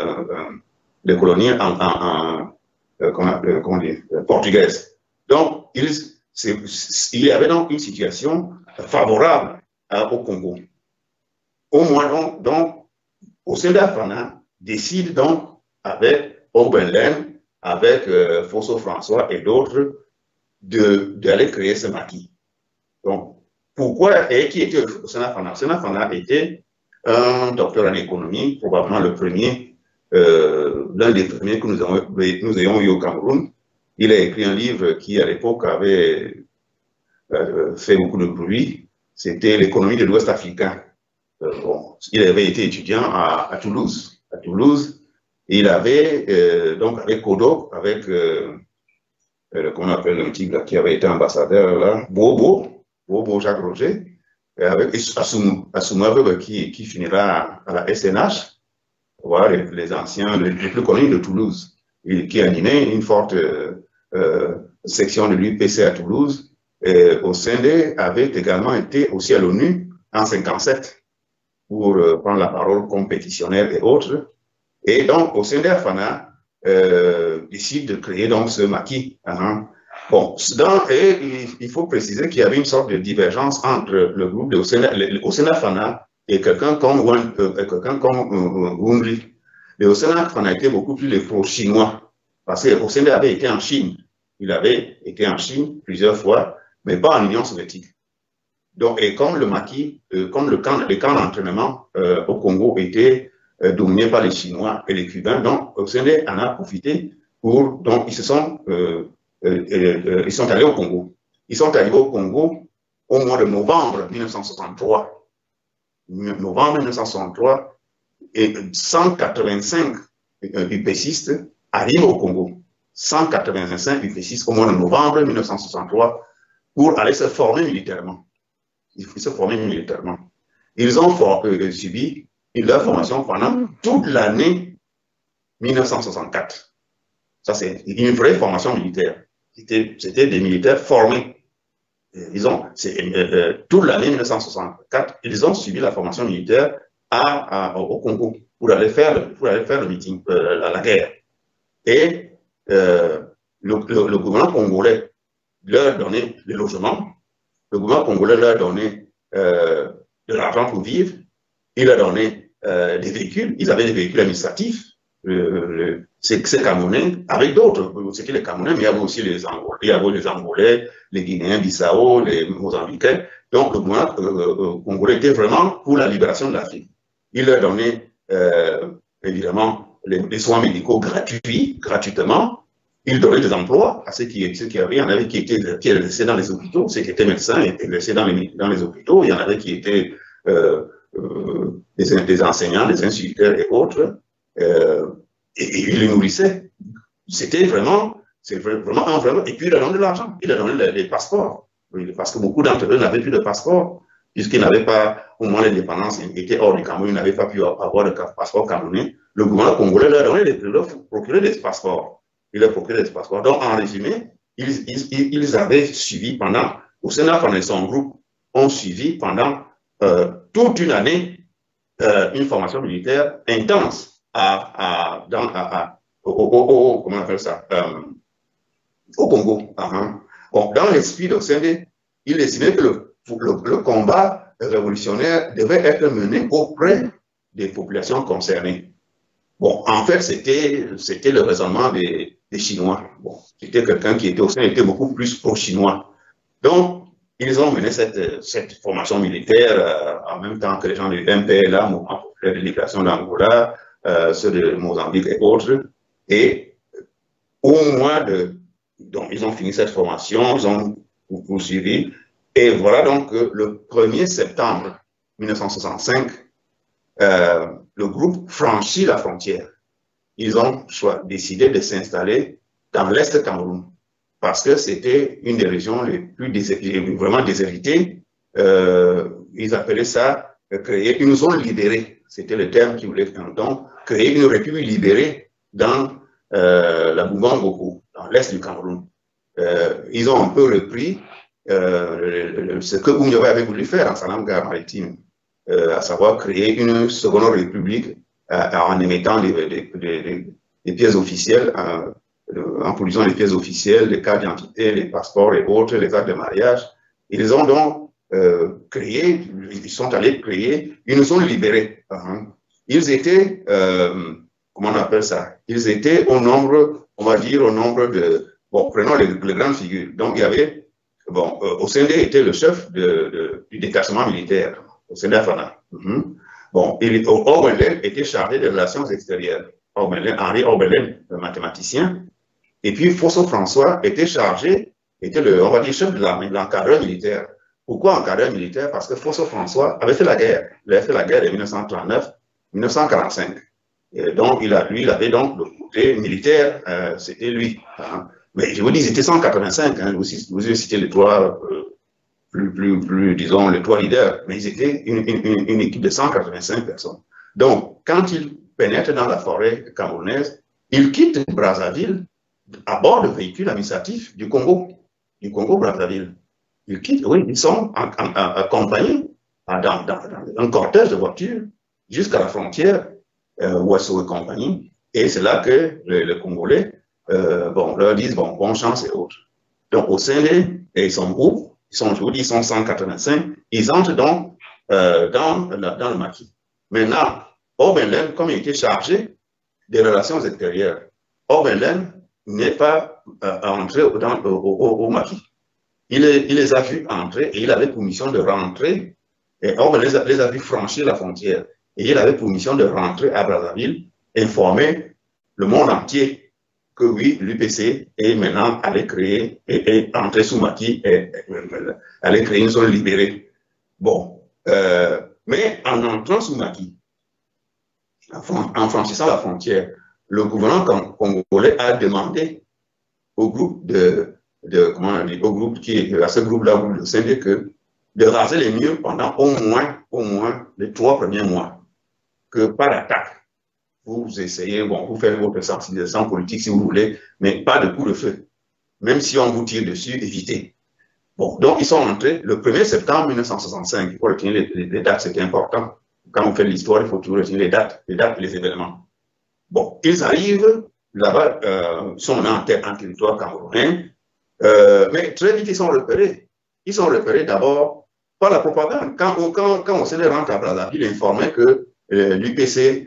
portugaises. Donc, il y avait donc une situation favorable au Congo. Au moins, donc, Osenda Fana décide donc avec Obenlen, avec Fosso François et d'autres, d'aller créer ce maquis. Donc, pourquoi et qui était Osenda Fana? Osenda Fana était un docteur en économie, probablement le premier, l'un des premiers que nous ayons eu au Cameroun. Il a écrit un livre qui, à l'époque, avait fait beaucoup de bruit. C'était l'économie de l'Ouest africain. Il avait été étudiant à Toulouse. Il avait, donc, avec Kodok, avec, comment on appelle le type là, qui avait été ambassadeur là, Bobo Jacques Roger, et avec Assoumou qui finira à la SNH, voilà, les anciens, les plus connus de Toulouse, qui animait une forte section de l'UPC à Toulouse. Osende avait également été aussi à l'ONU en 1957 pour prendre la parole comme pétitionnaire et autres. Et donc, Osende Fana décide de créer donc ce maquis. Bon, il faut préciser qu'il y avait une sorte de divergence entre le groupe de Osende Fana et quelqu'un comme Wunri. Mais Osende Fana était beaucoup plus le pro-chinois, parce que Osende avait été en Chine. Il avait été en Chine plusieurs fois, mais pas en Union soviétique. Donc, et comme le maquis, comme les camps d'entraînement au Congo étaient dominés par les Chinois et les Cubains, donc Osende en a profité donc ils sont allés au Congo. Ils sont arrivés au Congo au mois de novembre 1963. Novembre 1963, et 185 UPCistes arrivent au Congo. 185 UPCistes au mois de novembre 1963 pour aller se former militairement. Ils ont subi leur formation pendant toute l'année 1964. Ça, c'est une vraie formation militaire. C'était des militaires formés. Toute l'année 1964, ils ont subi la formation militaire au Congo pour aller faire le meeting, la guerre. Et le gouvernement congolais leur donnait des logements, le gouvernement congolais leur donnait de l'argent pour vivre, il leur donnait des véhicules, ils avaient des véhicules administratifs, ces Camerounais, avec d'autres, c'était les Camerounais, mais il y avait aussi les Angolais, les Guinéens, Bissau, les Mozambicains. Donc le gouvernement congolais était vraiment pour la libération de l'Afrique. Il leur donnait évidemment les soins médicaux gratuitement. Il donnait des emplois à ceux qui avaient. Il y en avait qui étaient restés dans les hôpitaux, ceux qui étaient médecins étaient restés dans les hôpitaux. Il y en avait qui étaient des enseignants, des instituteurs et autres, et ils les nourrissaient. C'était vraiment, et puis il a donné de l'argent, il a donné les passeports, parce que beaucoup d'entre eux n'avaient plus de passeport, puisqu'ils n'avaient pas, au moment de l'indépendance, ils étaient hors du Cameroun, ils n'avaient pas pu avoir de passeport camerounais. Le gouvernement congolais leur procurait des passeports. Il leur procurait des passeports. Donc, en résumé, ils avaient suivi au Sénat, pendant son groupe, ont suivi pendant toute une année une formation militaire intense comment on appelle ça, au Congo. Bon, dans l'esprit de Sendé, il estimait que le combat révolutionnaire devait être mené auprès des populations concernées. Bon, en fait, c'était le raisonnement des Chinois. Bon, c'était quelqu'un qui était beaucoup plus pro-chinois. Donc, ils ont mené cette formation militaire en même temps que les gens du MPLA, Mouvement populaire de libération d'Angola, ceux de Mozambique et autres. Et au mois donc, ils ont fini cette formation, ils ont poursuivi. Et voilà donc que le 1er septembre 1965, le groupe franchit la frontière. Ils ont décidé de s'installer dans l'Est du Cameroun, parce que c'était une des régions les plus vraiment déshéritées. Ils appelaient ça créer une zone libérée. C'était le terme qu'ils voulaient faire. Donc, créer une république libérée dans la Bouban-Boko, dans l'Est du Cameroun. Ils ont un peu repris ce que Oumyové avait voulu faire en Salanga maritime, à savoir créer une seconde république en émettant des pièces officielles, en produisant les pièces officielles, les cartes d'identité, les passeports et autres, les actes de mariage. Ils ont donc ils sont allés créer une zone libérée. Ils étaient, comment on appelle ça? Ils étaient au nombre, on va dire, au nombre de, bon, prenons les grandes figures. Donc, il y avait, bon, Osende était le chef du détachement militaire, Osende Afana. Bon, Orbelen était chargé des relations extérieures. Henri Orbelen, le mathématicien. Et puis, Fosso François était chargé, on va dire, chef de l'encadreur militaire. Pourquoi encadreur militaire? Parce que Fosso François avait fait la guerre. Il avait fait la guerre de 1939-1945. Et donc, il avait donc le côté militaire, c'était lui. Mais je vous dis, ils étaient 185. Vous avez cité les trois, disons, les trois leaders. Mais ils étaient une équipe de 185 personnes. Donc, quand ils pénètrent dans la forêt camerounaise, ils quittent Brazzaville à bord de véhicules administratifs du Congo-Brazzaville. Ils quittent, oui, ils sont accompagnés dans un cortège de voitures jusqu'à la frontière, Ouasso et compagnie. Et c'est là que les Congolais leur disent bonne chance et autres. Donc, au sein et son groupe, je vous dis, ils sont 185, ils entrent donc dans le maquis. Maintenant, Orbelen, comme il était chargé des relations extérieures, Orbelen n'est pas entré au maquis. Il les a vus entrer et il avait pour mission de rentrer. Et Orbelen les a vus franchir la frontière. Et il avait pour mission de rentrer à Brazzaville, informer le monde entier que oui, l'UPC est maintenant allé créer et entrer sous maquis et aller créer une zone libérée. Bon, mais en entrant sous maquis, en franchissant la frontière, le gouvernement congolais a demandé au groupe comment on dit, au groupe à ce groupe-là, le syndicat, de raser les murs pendant au moins les 3 premiers mois, que par attaque. Vous essayez, vous faites votre sensibilisation politique si vous voulez, mais pas de coup de feu. Même si on vous tire dessus, évitez. Bon, donc ils sont entrés le 1er septembre 1965. Il faut retenir les dates, c'est important. Quand on fait l'histoire, il faut toujours retenir les dates et les événements. Bon, ils arrivent là-bas, sont en territoire camerounais, mais très vite ils sont repérés. Ils sont repérés d'abord par la propagande. Quand on se les rentre à Brazzaville, il informait que l'UPC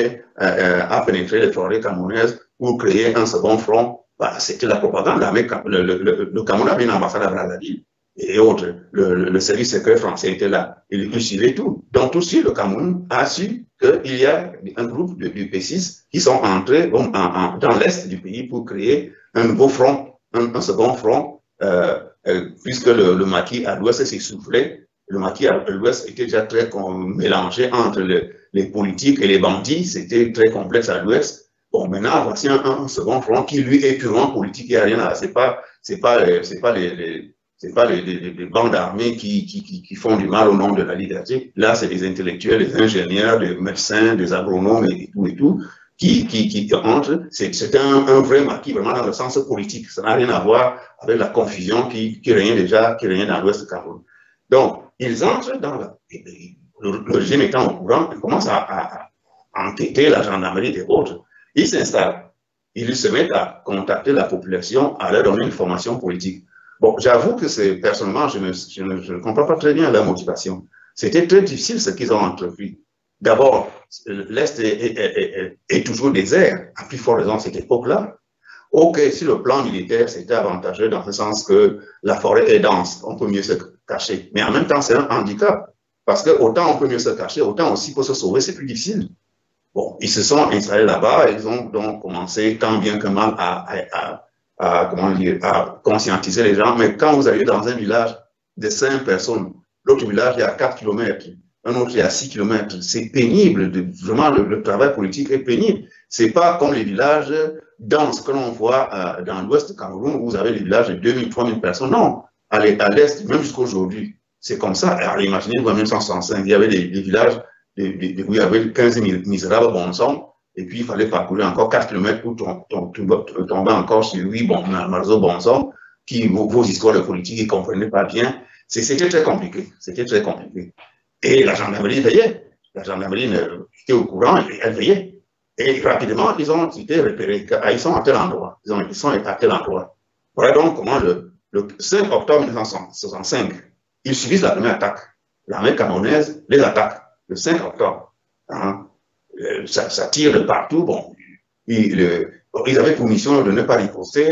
a pénétré les forêts camerounaises pour créer un second front. C'était la propagande. Le Cameroun avait une ambassade à Brazzaville et autres. Le service secret français était là. Il suivait tout. Donc, tout de suite, le Cameroun a su qu'il y a un groupe de P6 qui sont entrés dans l'est du pays pour créer un nouveau front, un second front, puisque le maquis à l'ouest s'essoufflait. Le maquis à l'ouest était déjà très mélangé entre les politiques et les bandits, c'était très complexe à l'Ouest. Bon, maintenant, voici un second front qui, lui, est purement politique. Il n'y a rien à... C'est pas les bandes armées qui font du mal au nom de la liberté. Là, c'est des intellectuels, des ingénieurs, des médecins, des agronomes et tout, qui entrent. C'est un vrai maquis, vraiment dans le sens politique. Ça n'a rien à voir avec la confusion qui régnait dans l'Ouest de Cameroun. Donc, ils entrent dans le régime étant au courant, ils commencent à enquêter la gendarmerie et autres. Ils s'installent. Ils se mettent à contacter la population, à leur donner une formation politique. Bon, j'avoue que personnellement, je ne comprends pas très bien la motivation. C'était très difficile ce qu'ils ont entrepris. D'abord, l'Est est toujours désert, à plus forte raison à cette époque-là. Ok, sur le plan militaire, c'était avantageux dans le sens que la forêt est dense, on peut mieux se cacher. Mais en même temps, c'est un handicap. Parce que autant on peut mieux se cacher, autant aussi pour se sauver, c'est plus difficile. Bon, ils se sont installés là-bas, ils ont donc commencé tant bien que mal à conscientiser les gens. Mais quand vous allez dans un village de 5 personnes, l'autre village il y a 4 kilomètres, un autre il y a 6 kilomètres, c'est pénible, vraiment le travail politique est pénible. C'est pas comme les villages denses que l'on voit dans l'ouest de Cameroun, où vous avez des villages de 2000, 3000 personnes. Non, à l'est, même jusqu'à aujourd'hui, c'est comme ça. Alors imaginez-vous en 1965, il y avait des villages où il y avait 15 misérables bon sang, et puis il fallait parcourir encore 4 km pour tomber encore sur 8 marzeaux bon sang, qui vos histoires de politique, ils ne comprenaient pas bien. C'était très compliqué. C'était très compliqué. Et la gendarmerie veillait. La gendarmerie était au courant, elle veillait. Et rapidement, ils ont été repérés. Ils sont à tel endroit. Ils sont à tel endroit. Voilà donc comment le 5 octobre 1965, ils subissent la première attaque. L'armée camerounaise les attaque le 5 octobre. Hein. Ça tire de partout. Bon, ils avaient pour mission de ne pas riposter,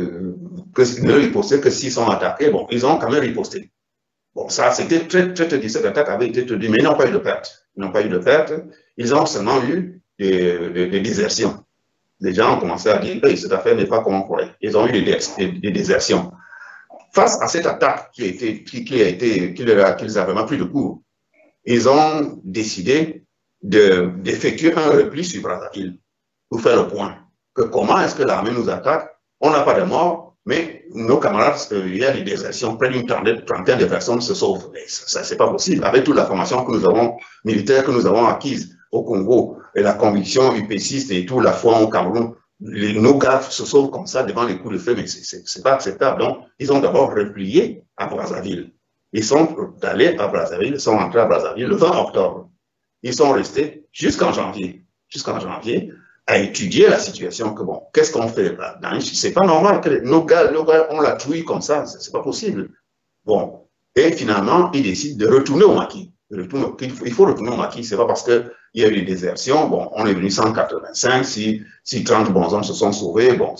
ne riposter que s'ils sont attaqués. Bon, ils ont quand même riposté. Bon, ça, c'était très difficile. Cette attaque avait été tenue, mais ils n'ont pas eu de perte. Ils n'ont pas eu de perte. Ils ont seulement eu des désertions. Les gens ont commencé à dire que cette affaire n'est pas comme on croyait. Ils ont eu des désertions. Face à cette attaque qu'ils avaient vraiment pris de court, ils ont décidé d'effectuer un repli sur Brazzaville pour faire le point. Que comment est-ce que l'armée nous attaque? On n'a pas de morts, mais nos camarades, il y a des désertions, près d'une trentaine de personnes se sauvent. Ça, c'est pas possible. Avec toute la formation militaire que nous avons acquise au Congo, et la conviction UPCiste et tout, la foi au Cameroun, nos gars se sauvent comme ça devant les coups de feu, mais c'est pas acceptable. Donc, ils ont d'abord replié à Brazzaville. Ils sont allés à Brazzaville, ils sont entrés à Brazzaville le 20 octobre. Ils sont restés jusqu'en janvier, à étudier la situation. Que bon, qu'est-ce qu'on fait là? C'est pas normal que nos gars, on la trouille comme ça, c'est pas possible. Bon, et finalement, ils décident de retourner au maquis. Il faut retourner au maquis, c'est pas parce qu'il y a eu des désertions, bon, on est venu 185, si 30 bons hommes se sont sauvés, bon,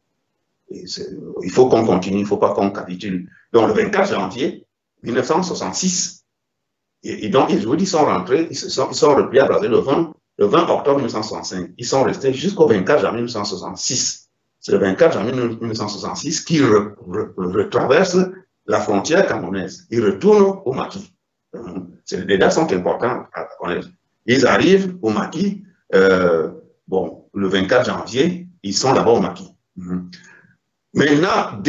il faut qu'on continue, il ne faut pas qu'on capitule. Donc, le 24 janvier 1966, et donc, je vous dis, ils sont rentrés, ils sont repliés à Brazzaville le 20 octobre 1965. Ils sont restés jusqu'au 24 janvier 1966. C'est le 24 janvier 1966 qu'ils retraversent la frontière camerounaise. Ils retournent au maquis. Les dates sont importantes à connaître. Ils arrivent au maquis, bon, le 24 janvier, ils sont là-bas au maquis. Maintenant,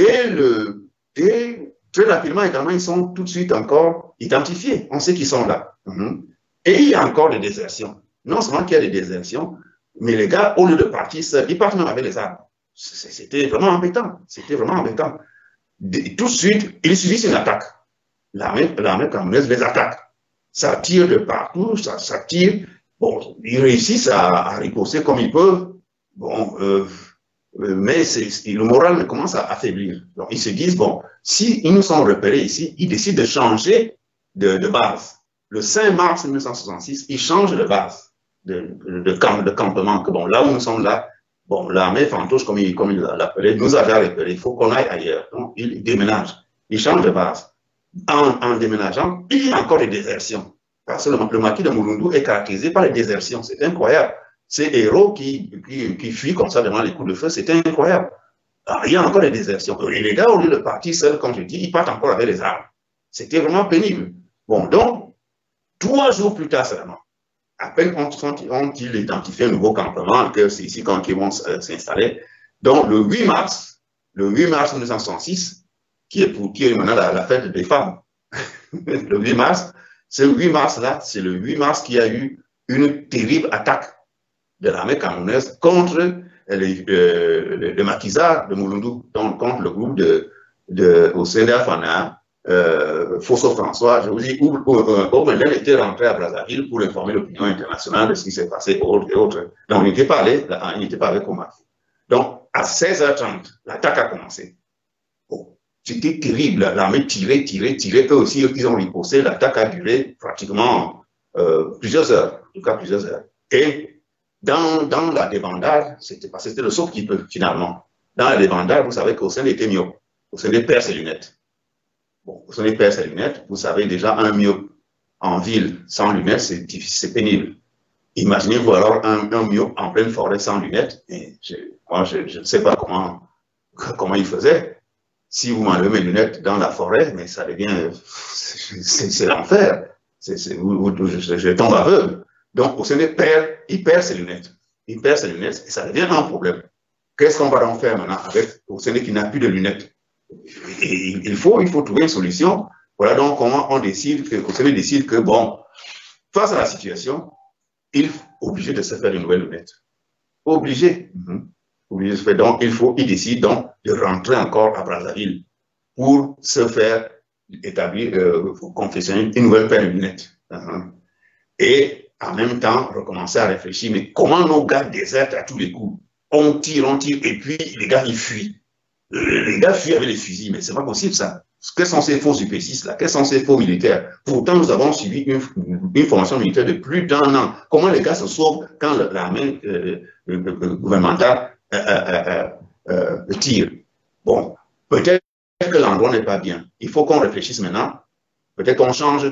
très rapidement également, ils sont tout de suite encore identifiés. On sait qu'ils sont là. Et il y a encore des désertions. Non seulement qu'il y a des désertions, mais les gars, au lieu de partir seuls, ils partent même avec les armes. C'était vraiment embêtant. C'était vraiment embêtant. Tout de suite, ils subissent une attaque. L'armée camerounaise les attaque. Ça tire de partout, ça tire. Bon, ils réussissent à riposter comme ils peuvent. Bon, mais le moral commence à affaiblir. Donc, ils se disent, bon, si ils nous sont repérés ici, ils décident de changer de base. Le 5 mars 1966, ils changent de base de campement. Que bon, là où nous sommes là, bon, l'armée fantoche, comme il l'appelait, nous a déjà repérés. Il faut qu'on aille ailleurs. Donc, ils déménagent. Ils changent de base. En déménageant, il y a encore des désertions. Parce que le maquis de Mouloundou est caractérisé par les désertions. C'est incroyable. Ces héros qui fuient comme ça devant les coups de feu, c'est incroyable. Alors, il y a encore des désertions. Et les gars, au lieu de partir seuls, comme je dis, ils partent encore avec les armes. C'était vraiment pénible. Bon, donc, 3 jours plus tard seulement, À peine ont-ils identifié un nouveau campement, que c'est ici qu'ils vont s'installer. Donc, le 8 mars 1966, qui est maintenant la fête des femmes, le 8 mars, ce 8 mars-là, c'est le 8 mars qu'il y a eu une terrible attaque de l'armée camerounaise contre les maquisards de Mouloudou, donc contre le groupe au CNDA-FANA, Fosso François, je vous dis, où était rentré à Brazzaville pour informer l'opinion internationale de ce qui s'est passé et autres. Donc, il n'était pas avec Komaki. Donc, à 16h30, l'attaque a commencé. Bon, c'était terrible, l'armée tirait, eux aussi, ils ont riposté, l'attaque a duré pratiquement plusieurs heures, en tout cas plusieurs heures. Et dans la débandade, c'était le sauf qui peut, finalement. Dans la débandade, vous savez qu'au sein des myope, au sein des perd ses lunettes. Bon, au sein des perd ses lunettes, vous savez déjà, un myope en ville sans lunettes, c'est pénible. Imaginez-vous alors un myope en pleine forêt sans lunettes. Et moi, je ne sais pas comment il faisait. Si vous m'enlevez mes lunettes dans la forêt, mais ça devient, c'est l'enfer. Je tombe aveugle. Donc, au sein des perd, il perd ses lunettes. Il perd ses lunettes et ça devient un problème. Qu'est-ce qu'on va donc faire maintenant avec Ousseini qui n'a plus de lunettes? Et il faut trouver une solution. Voilà donc comment on décide, Ousseini décide que, bon, face à la situation, il est obligé de se faire de nouvelles lunettes. Obligé. Obligé de se faire. Donc, il décide donc de rentrer encore à Brazzaville pour se faire établir, confectionner une nouvelle paire de lunettes. Et en même temps, recommencer à réfléchir, mais comment nos gars désertent à tous les coups? On tire, et puis les gars, ils fuient. Les gars fuient avec les fusils, mais c'est pas possible ça. Quels sont ces faux UP6 là? Quels sont ces faux militaires? Pourtant, nous avons suivi une formation militaire de plus d'1 an. Comment les gars se sauvent quand l'armée gouvernementale tire? Bon, peut-être que l'endroit n'est pas bien. Il faut qu'on réfléchisse maintenant. Peut-être qu'on change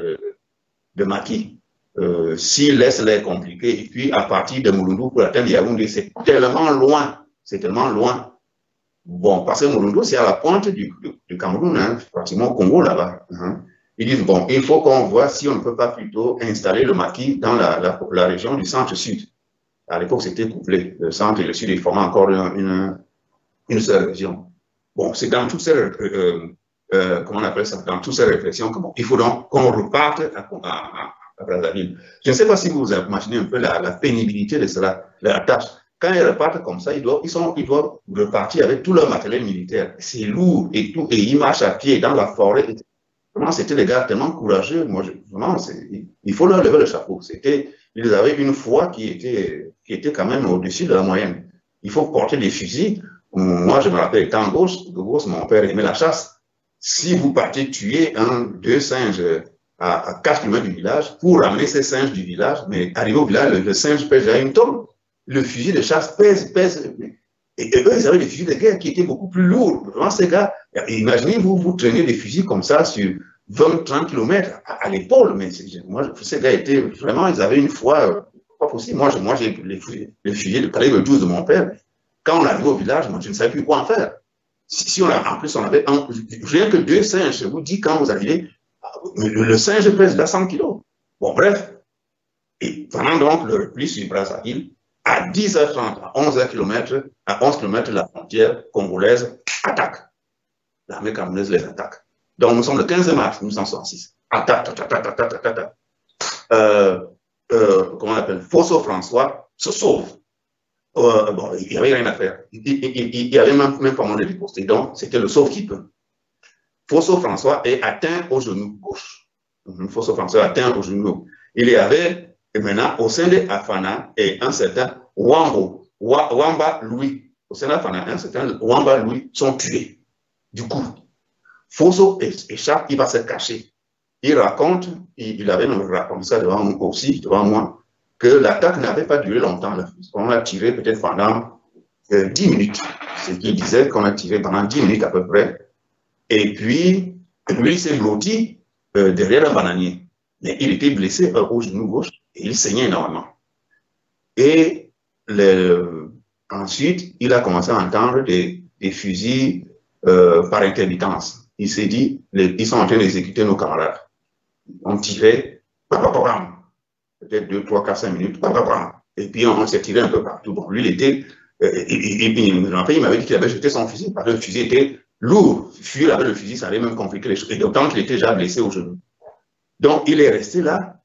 de maquis. S'il laisse l'air compliqué, et puis à partir de Mouloudou pour atteindre Yaoundé, c'est tellement loin. C'est tellement loin. Bon, parce que Mouloudou, c'est à la pointe du Cameroun, hein, pratiquement au Congo là-bas. Ils disent, bon, il faut qu'on voit si on ne peut pas plutôt installer le maquis dans la région du centre-sud. À l'époque, c'était couplé. Le centre et le sud, ils formaient encore une seule région. Bon, c'est dans toutes ces, comment on appelle ça, dans toutes ces réflexions, bon, il faut donc qu'on reparte à Brazzaville. Je ne sais pas si vous imaginez un peu la pénibilité de cela, la tâche. Quand ils repartent comme ça, ils doivent repartir avec tout leur matériel militaire. C'est lourd et tout, et ils marchent à pied dans la forêt. Vraiment, c'était des gars tellement courageux. Moi, vraiment, il faut leur lever le chapeau. Ils avaient une foi qui était quand même au-dessus de la moyenne. Il faut porter des fusils. Moi, je me rappelle, étant gauche, mon père aimait la chasse. Si vous partez tuer 2 singes à 4 km du village, pour ramener ces singes du village, mais arrivé au village, le singe pèse déjà 1 tonne. Le fusil de chasse pèse. Et eux, ils avaient des fusils de guerre qui étaient beaucoup plus lourds. Vraiment, ces gars, imaginez-vous, vous traînez des fusils comme ça sur 20-30 km à l'épaule. Mais moi, ces gars étaient vraiment, ils avaient une foi pas possible. Moi, j'ai les fusils de calibre 12 de mon père. Quand on arrive au village, moi, je ne savais plus quoi en faire. En plus, on avait rien que 2 singes. Je vous dis, quand vous arrivez, le singe pèse là 100 kilos. Bon, bref. Et pendant donc le repli sur Brazzaville, à 10h30, à 11 km de la frontière congolaise, attaque. L'armée camerounaise les attaque. Donc, nous sommes le 15 mars 1966. Attaque. Comment on appelle? Fosso François se sauve. Bon, il n'y avait rien à faire. Il y avait même pas moyen de riposter. Donc, c'était le sauve qui peut. Fosso François est atteint au genou gauche. Fosso François est atteint au genou. Il y avait, et maintenant, au sein de Afana, et un certain Wamba Louis. Au sein d'Afana, un certain Wamba Louis sont tués. Du coup, Fosso échappe, il va se cacher. Il raconte, il avait raconté ça devant moi, que l'attaque n'avait pas duré longtemps. On a tiré peut-être pendant 10 minutes. C'est ce qu'il disait, qu'on a tiré pendant 10 minutes à peu près. Et puis, lui, il s'est blotti derrière un bananier. Mais il était blessé au genou gauche et il saignait énormément. Et ensuite, il a commencé à entendre des fusils par intermittence. Il s'est dit, ils sont en train d'exécuter nos camarades. On tirait, peut-être 2, 3, 4, 5 minutes, et puis on s'est tiré un peu partout. Bon, lui, il était, et puis il m'avait dit qu'il avait jeté son fusil, parce que le fusil était lourd. Fuir avec le fusil, ça allait même compliquer les choses, et d'autant qu'il était déjà blessé au genou. Donc, il est resté là,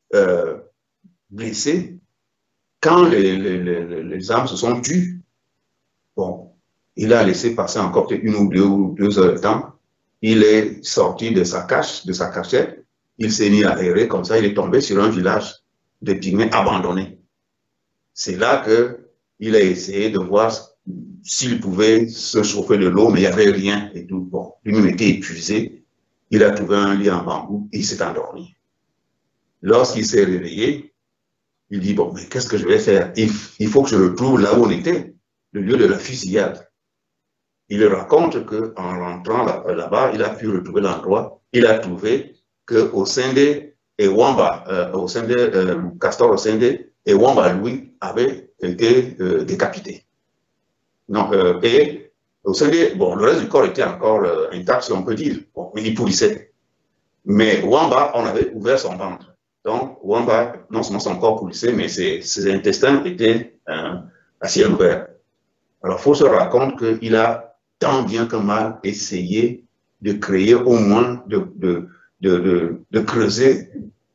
blessé, quand les armes se sont tues. Bon, il a laissé passer encore peut-être 1 ou 2 heures de temps. Il est sorti de sa cache, de sa cachette. Il s'est mis à errer comme ça. Il est tombé sur un village de pygmées abandonné. C'est là qu'il a essayé de voir s'il pouvait se chauffer de l'eau, mais il n'y avait rien et tout. Bon, lui-même était épuisé. Il a trouvé un lit en bambou et il s'est endormi. Lorsqu'il s'est réveillé, il dit, bon, mais qu'est-ce que je vais faire? Il faut que je retrouve là où on était, le lieu de la fusillade. Il raconte qu'en rentrant là-bas, il a pu retrouver l'endroit. Il a trouvé qu'au sein et Wamba, au sein de Castor Osende et Wamba Louis avaient été décapités. Non, et au sein bon, le reste du corps était encore intact, si on peut dire, bon, mais il pourrissait. Mais Wamba, on avait ouvert son ventre. Donc, Wamba, non seulement son corps pourrissait, mais ses intestins étaient à ciel ouvert. Alors, il faut se rendre compte qu'il a tant bien que mal essayé de créer au moins, de creuser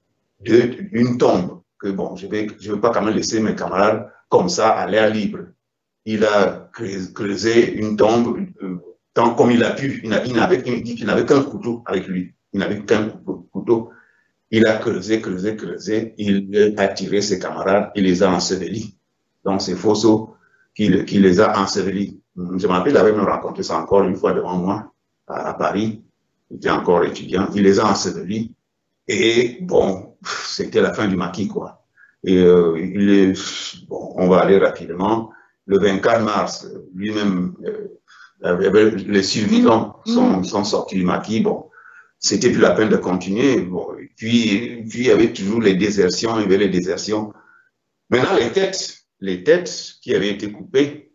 une tombe. Que bon, je veux pas quand même laisser mes camarades comme ça à l'air libre. Il a creusé une tombe tant comme il a pu. Il n'avait qu'un couteau avec lui. Il n'avait qu'un couteau. Il a creusé. Il a tiré ses camarades. Il les a ensevelis. Donc, c'est Fosso qui les a ensevelis. Je me rappelle, il avait me raconté ça encore une fois devant moi, à Paris. Il était encore étudiant. Il les a ensevelis. Et bon, c'était la fin du maquis, quoi. Et bon, on va aller rapidement. Le 24 mars, lui-même, les survivants sont sortis du maquis. Bon, c'était plus la peine de continuer. Bon, et puis, il y avait toujours les désertions, il y avait les désertions. Maintenant, les têtes qui avaient été coupées,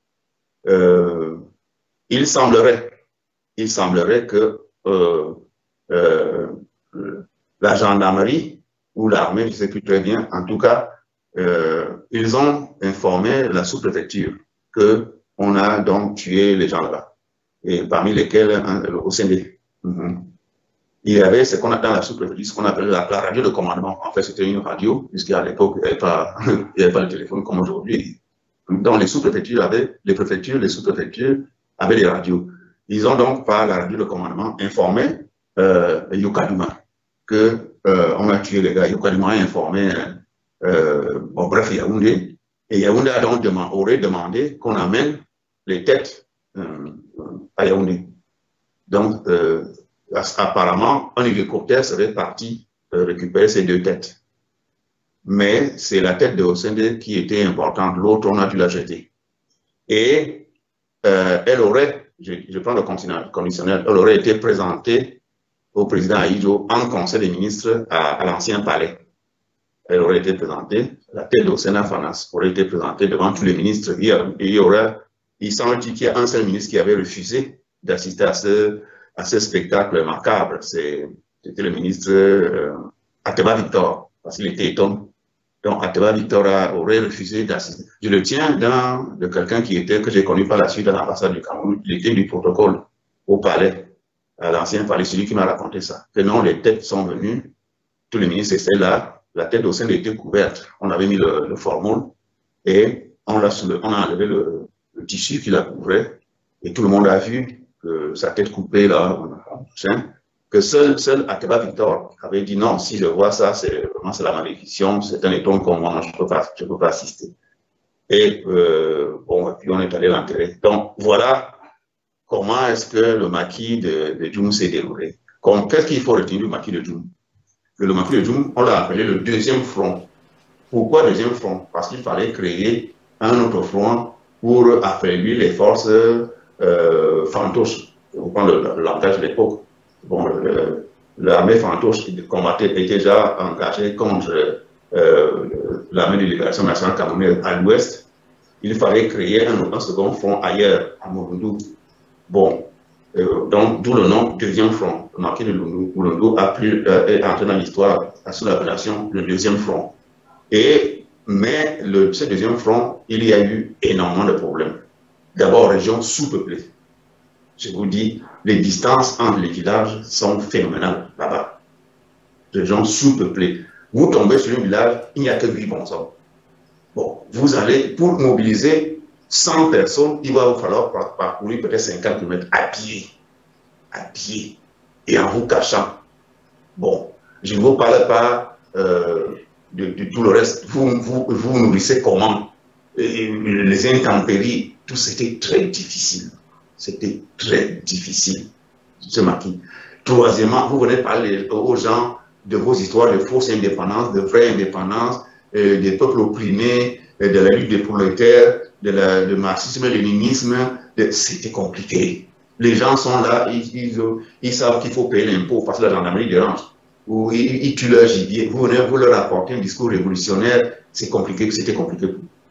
il semblerait que la gendarmerie ou l'armée, je ne sais plus très bien, en tout cas, ils ont informé la sous-préfecture qu'on a donc tué les gens là-bas, et parmi lesquels au CND. Il y avait ce qu'on a dans la sous-préfecture, ce qu'on appelle la radio de commandement. En fait, c'était une radio, puisqu'à l'époque, il n'y avait pas de téléphone comme aujourd'hui. Dans les sous-préfectures, les sous-préfectures avaient des radios. Ils ont donc, par la radio de commandement, informé Yokaduma qu'on a tué les gars. Yokaduma a informé, bon, bref, Yaoundé. Et Yaoundé a donc aurait demandé qu'on amène les têtes à Yaoundé. Donc, apparemment, un hélicoptère serait parti récupérer ces 2 têtes. Mais c'est la tête de Osende qui était importante. L'autre, on a dû la jeter. Et elle aurait, je prends le conditionnel, elle aurait été présentée au président Aïdjo en conseil des ministres à l'ancien palais. Elle aurait été présentée, la tête d'Osena Fanas aurait été présentée devant tous les ministres. Il semble qu'il y a un seul ministre qui avait refusé d'assister à ce spectacle macabre. C'était le ministre Ateba Victor, parce qu'il était étonné. Donc, Ateba Victor aurait refusé d'assister. Je le tiens de quelqu'un que j'ai connu par la suite à l'ambassade du Cameroun. Il était du protocole au palais, à l'ancien palais, celui qui m'a raconté ça. Que non, les têtes sont venues, tous les ministres étaient là, la tête au sein était couverte. On avait mis le formol et on a enlevé le tissu qui la couvrait et tout le monde a vu que sa tête coupée là, que seul Ateba Victor avait dit non, si je vois ça, c'est la malédiction, c'est un éton comme moi, je ne peux pas assister. Et bon, puis on est allé l'enterrer. Donc voilà comment est-ce que le maquis de Djoum s'est déroulé. Qu'est-ce qu'il faut retenir du maquis de Djoum? Le maquis de Djoum, on l'a appelé le 2e front. Pourquoi 2e front? Parce qu'il fallait créer un autre front pour affaiblir les forces fantoches. Je reprends le langage de l'époque. Bon, l'armée fantoche qui combattait était déjà engagée contre l'armée de libération nationale camerounaise à l'ouest. Il fallait créer un second front ailleurs, à Mouloundou. Bon, donc d'où le nom 2e front. Le maquis de Mouloundou est entré dans l'histoire sous l'appellation le 2e front. Mais ce deuxième front, il y a eu énormément de problèmes. D'abord, région sous-peuplée. Je vous dis, les distances entre les villages sont phénoménales là-bas. Région sous-peuplée. Vous tombez sur un village, il n'y a que 8 bonshommes. Bon, vous allez, pour mobiliser 100 personnes, il va vous falloir parcourir peut-être 50 km à pied, et en vous cachant. Bon, je ne vous parle pas de tout le reste. Vous nourrissez comment? Les intempéries, tout c'était très difficile. C'était très difficile, ce maquis. Troisièmement, vous venez parler aux gens de vos histoires de fausse indépendance, de vraie indépendance, des peuples opprimés, de la lutte des prolétaires, de marxisme-léninisme. C'était compliqué. Les gens sont là, ils savent qu'il faut payer l'impôt parce que la gendarmerie dérange. Ou ils tuent leur gibier. Vous venez, vous leur apportez un discours révolutionnaire, c'est compliqué, c'était compliqué.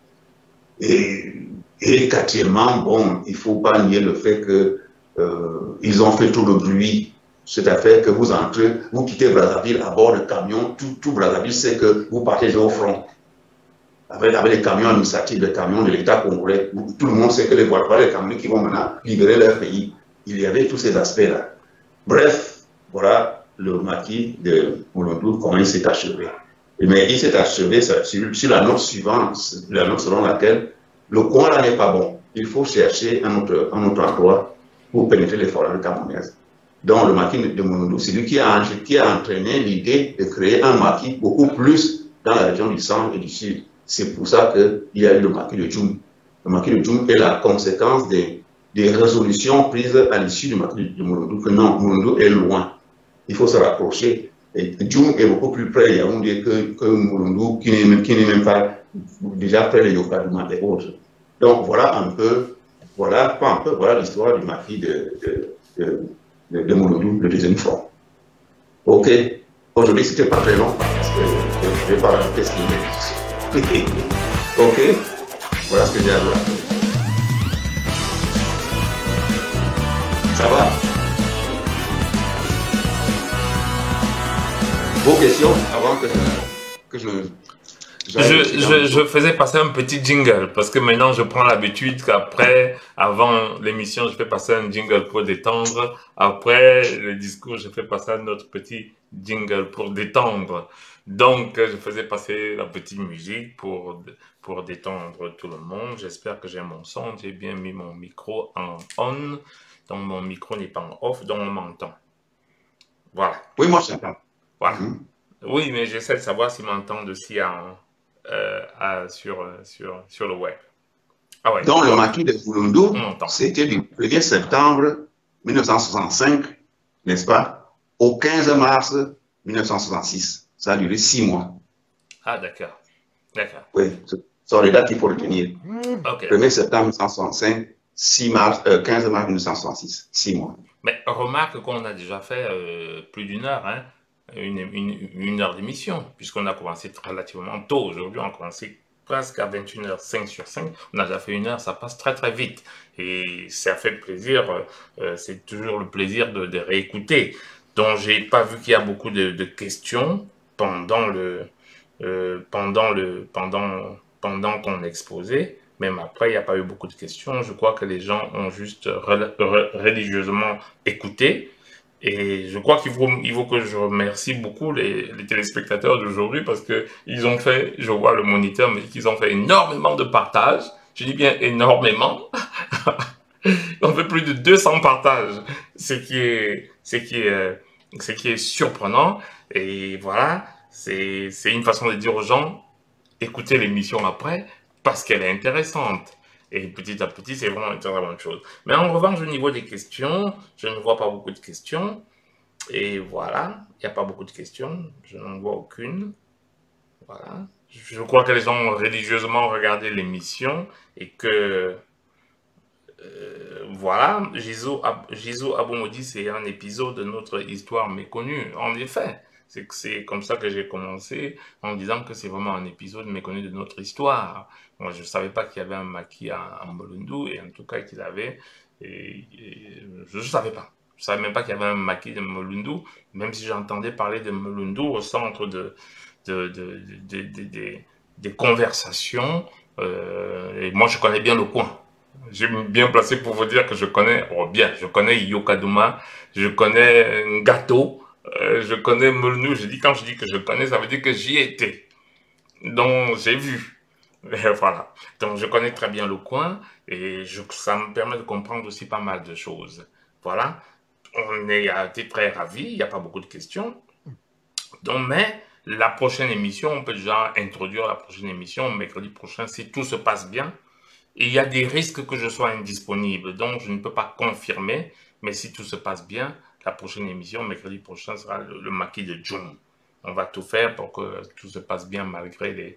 Et quatrièmement, bon, il ne faut pas nier le fait qu'ils ont fait tout le bruit. C'est-à-dire que vous entrez, vous quittez Brazzaville à bord de camions, tout Brazzaville sait que vous partez au front. Avec les camions administratifs, les camions de l'État congolais, tout le monde sait que voilà les camions qui vont maintenant libérer leur pays. Il y avait tous ces aspects-là. Bref, voilà le maquis de Mulundu, comment il s'est achevé. Mais il s'est achevé sur la note suivante, la note selon laquelle le coin là n'est pas bon. Il faut chercher un autre endroit pour pénétrer les forêts camerounaises. Donc le maquis de Mulundu, c'est lui qui a entraîné l'idée de créer un maquis beaucoup plus dans la région du centre et du sud. C'est pour ça qu'il y a eu le maquis de Djoum. Le maquis de Djoum est la conséquence des résolutions prises à l'issue du maquis de Mulundu, que non, Mulundu est loin. Il faut se rapprocher. Et Djoum est beaucoup plus près de Yaoundé que Mulundu, qui n'est même pas déjà près de Yokadouma et autres. Donc voilà un peu, voilà l'histoire du maquis de Mulundu, le deuxième front. Ok. Aujourd'hui, c'était pas très long parce que je ne vais pas rajouter ce qu'il y a. Ok, voilà ce que j'ai à dire. Ça va? Vos questions avant que je faisais passer un petit jingle parce que maintenant je prends l'habitude qu'après, avant l'émission, je fais passer un jingle pour détendre. Après le discours, je fais passer un autre petit jingle pour détendre. Donc, je faisais passer la petite musique pour détendre tout le monde. J'espère que j'ai mon son. J'ai bien mis mon micro en on. Donc, mon micro n'est pas en off, donc on m'entend. Voilà. Oui, moi, je t'entends. Voilà. Oui, mais j'essaie de savoir s'ils m'entendent aussi sur le web. Ah ouais. Donc, le maquis de Mulundu, c'était du 1er septembre 1965, n'est-ce pas, au 15 mars 1966. Ça a duré 6 mois. Ah, d'accord. D'accord. Oui, ce sont les dates qu'il faut retenir. Okay. 1er septembre 1965, 15 mars 1966. 6 mois. Mais remarque qu'on a déjà fait plus d'une heure, hein, une heure d'émission, puisqu'on a commencé relativement tôt. Aujourd'hui, on a commencé presque à 21h, 5 sur 5. On a déjà fait une heure, ça passe très très vite. Et ça fait plaisir, c'est toujours le plaisir de réécouter. Donc, j'ai pas vu qu'il y a beaucoup de questions pendant ton exposé, même après, il n'y a pas eu beaucoup de questions. Je crois que les gens ont juste religieusement écouté. Et je crois qu'il faut que je remercie beaucoup les téléspectateurs d'aujourd'hui parce que ils ont fait, je vois le moniteur me dit qu'ils ont fait énormément de partages. Je dis bien énormément. Ils ont fait plus de 200 partages, ce qui est surprenant. Et voilà. C'est une façon de dire aux gens, écoutez l'émission après, parce qu'elle est intéressante. Et petit à petit, c'est vraiment une très bonne chose. Mais en revanche, au niveau des questions, je ne vois pas beaucoup de questions. Et voilà, il n'y a pas beaucoup de questions. Je n'en vois aucune. Voilà. Je crois que les gens ont religieusement regardé l'émission et que... voilà, Jizo Abomodi, c'est un épisode de notre histoire méconnue. En effet. C'est comme ça que j'ai commencé, en disant que c'est vraiment un épisode méconnu de notre histoire. Moi, je ne savais pas qu'il y avait un maquis à Mulundu, et en tout cas qu'il avait, je ne savais pas. Je ne savais même pas qu'il y avait un maquis de Mulundu, même si j'entendais parler de Mulundu au centre des conversations. Et moi, je connais bien le coin. J'ai bien placé pour vous dire que je connais, je connais Yokaduma, je connais Ngato, je connais Molnu. Quand je dis que je connais, ça veut dire que j'y étais. Donc, j'ai vu. Et voilà. Donc, je connais très bien le coin et ça me permet de comprendre aussi pas mal de choses. Voilà. On a été très ravis. Il n'y a pas beaucoup de questions. Donc, mais la prochaine émission, on peut déjà introduire la prochaine émission mercredi prochain si tout se passe bien. Et il y a des risques que je sois indisponible. Donc, je ne peux pas confirmer. Mais si tout se passe bien, la prochaine émission, mercredi prochain, sera le maquis de June. On va tout faire pour que tout se passe bien malgré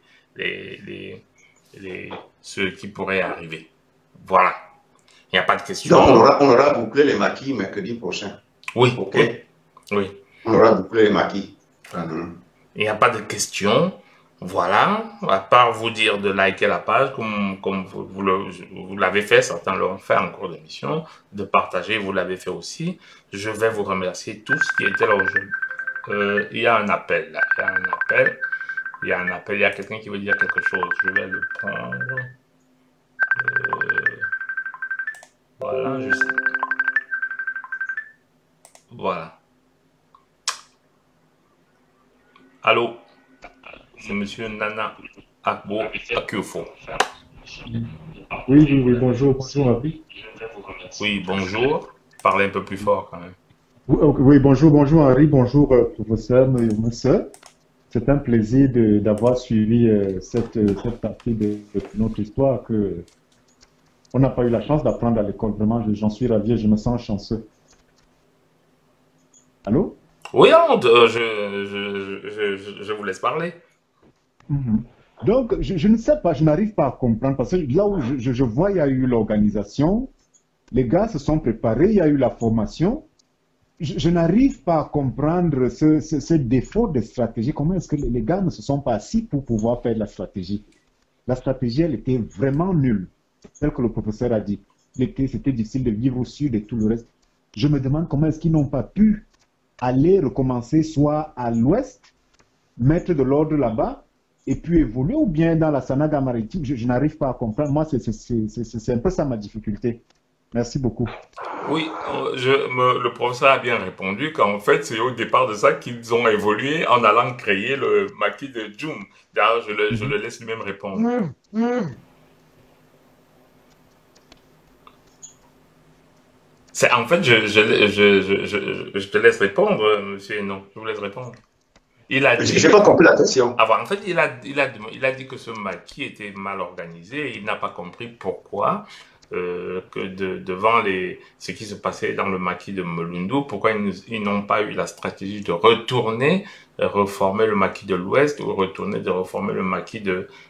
ceux qui pourraient arriver. Voilà. Il n'y a pas de questions. Donc, on aura bouclé les maquis mercredi prochain. Oui. OK. Oui. On aura bouclé les maquis. Il n'y a pas de questions. Voilà. À part vous dire de liker la page, comme vous l'avez fait, certains l'ont fait en cours d'émission, de partager, vous l'avez fait aussi. Je vais vous remercier tous qui étaient là aujourd'hui. Il y a un appel là. Il y a un appel. Il y a quelqu'un qui veut dire quelque chose. Je vais le prendre. Voilà, je sais. Voilà. Allô? C'est monsieur Nana Akbo Akiofo. Oui, bonjour, Henri. Oui, bonjour. Parlez un peu plus fort quand même. Oui, bonjour Henri, bonjour professeur Moussa. C'est un plaisir d'avoir suivi cette partie de notre histoire que on n'a pas eu la chance d'apprendre à l'école. Vraiment, j'en suis ravi et je me sens chanceux. Allô? Oui, je vous laisse parler. Donc, je ne sais pas, je n'arrive pas à comprendre parce que là où je vois, il y a eu l'organisation, les gars se sont préparés, il y a eu la formation. Je n'arrive pas à comprendre ce défaut de stratégie. Comment est-ce que les gars ne se sont pas assis pour pouvoir faire la stratégie? La stratégie, elle était vraiment nulle, tel que le professeur a dit. C'était difficile de vivre au sud et tout le reste. Je me demande comment est-ce qu'ils n'ont pas pu aller recommencer soit à l'ouest, mettre de l'ordre là-bas, et puis évoluer, ou bien dans la Sanaga maritime. Je n'arrive pas à comprendre. Moi, c'est un peu ça ma difficulté. Merci beaucoup. Oui, le professeur a bien répondu qu'en fait, c'est au départ de ça qu'ils ont évolué en allant créer le maquis de June. D'ailleurs, je le laisse lui-même répondre. En fait, je te laisse répondre, monsieur Hénon. Je vous laisse répondre. Il a dit. J'ai pas compris la question. En fait, il a dit que ce maquis était mal organisé. Et il n'a pas compris pourquoi. Devant ce qui se passait dans le maquis de Molundu, pourquoi ils n'ont pas eu la stratégie de retourner, reformer le maquis de l'Ouest ou reformer le maquis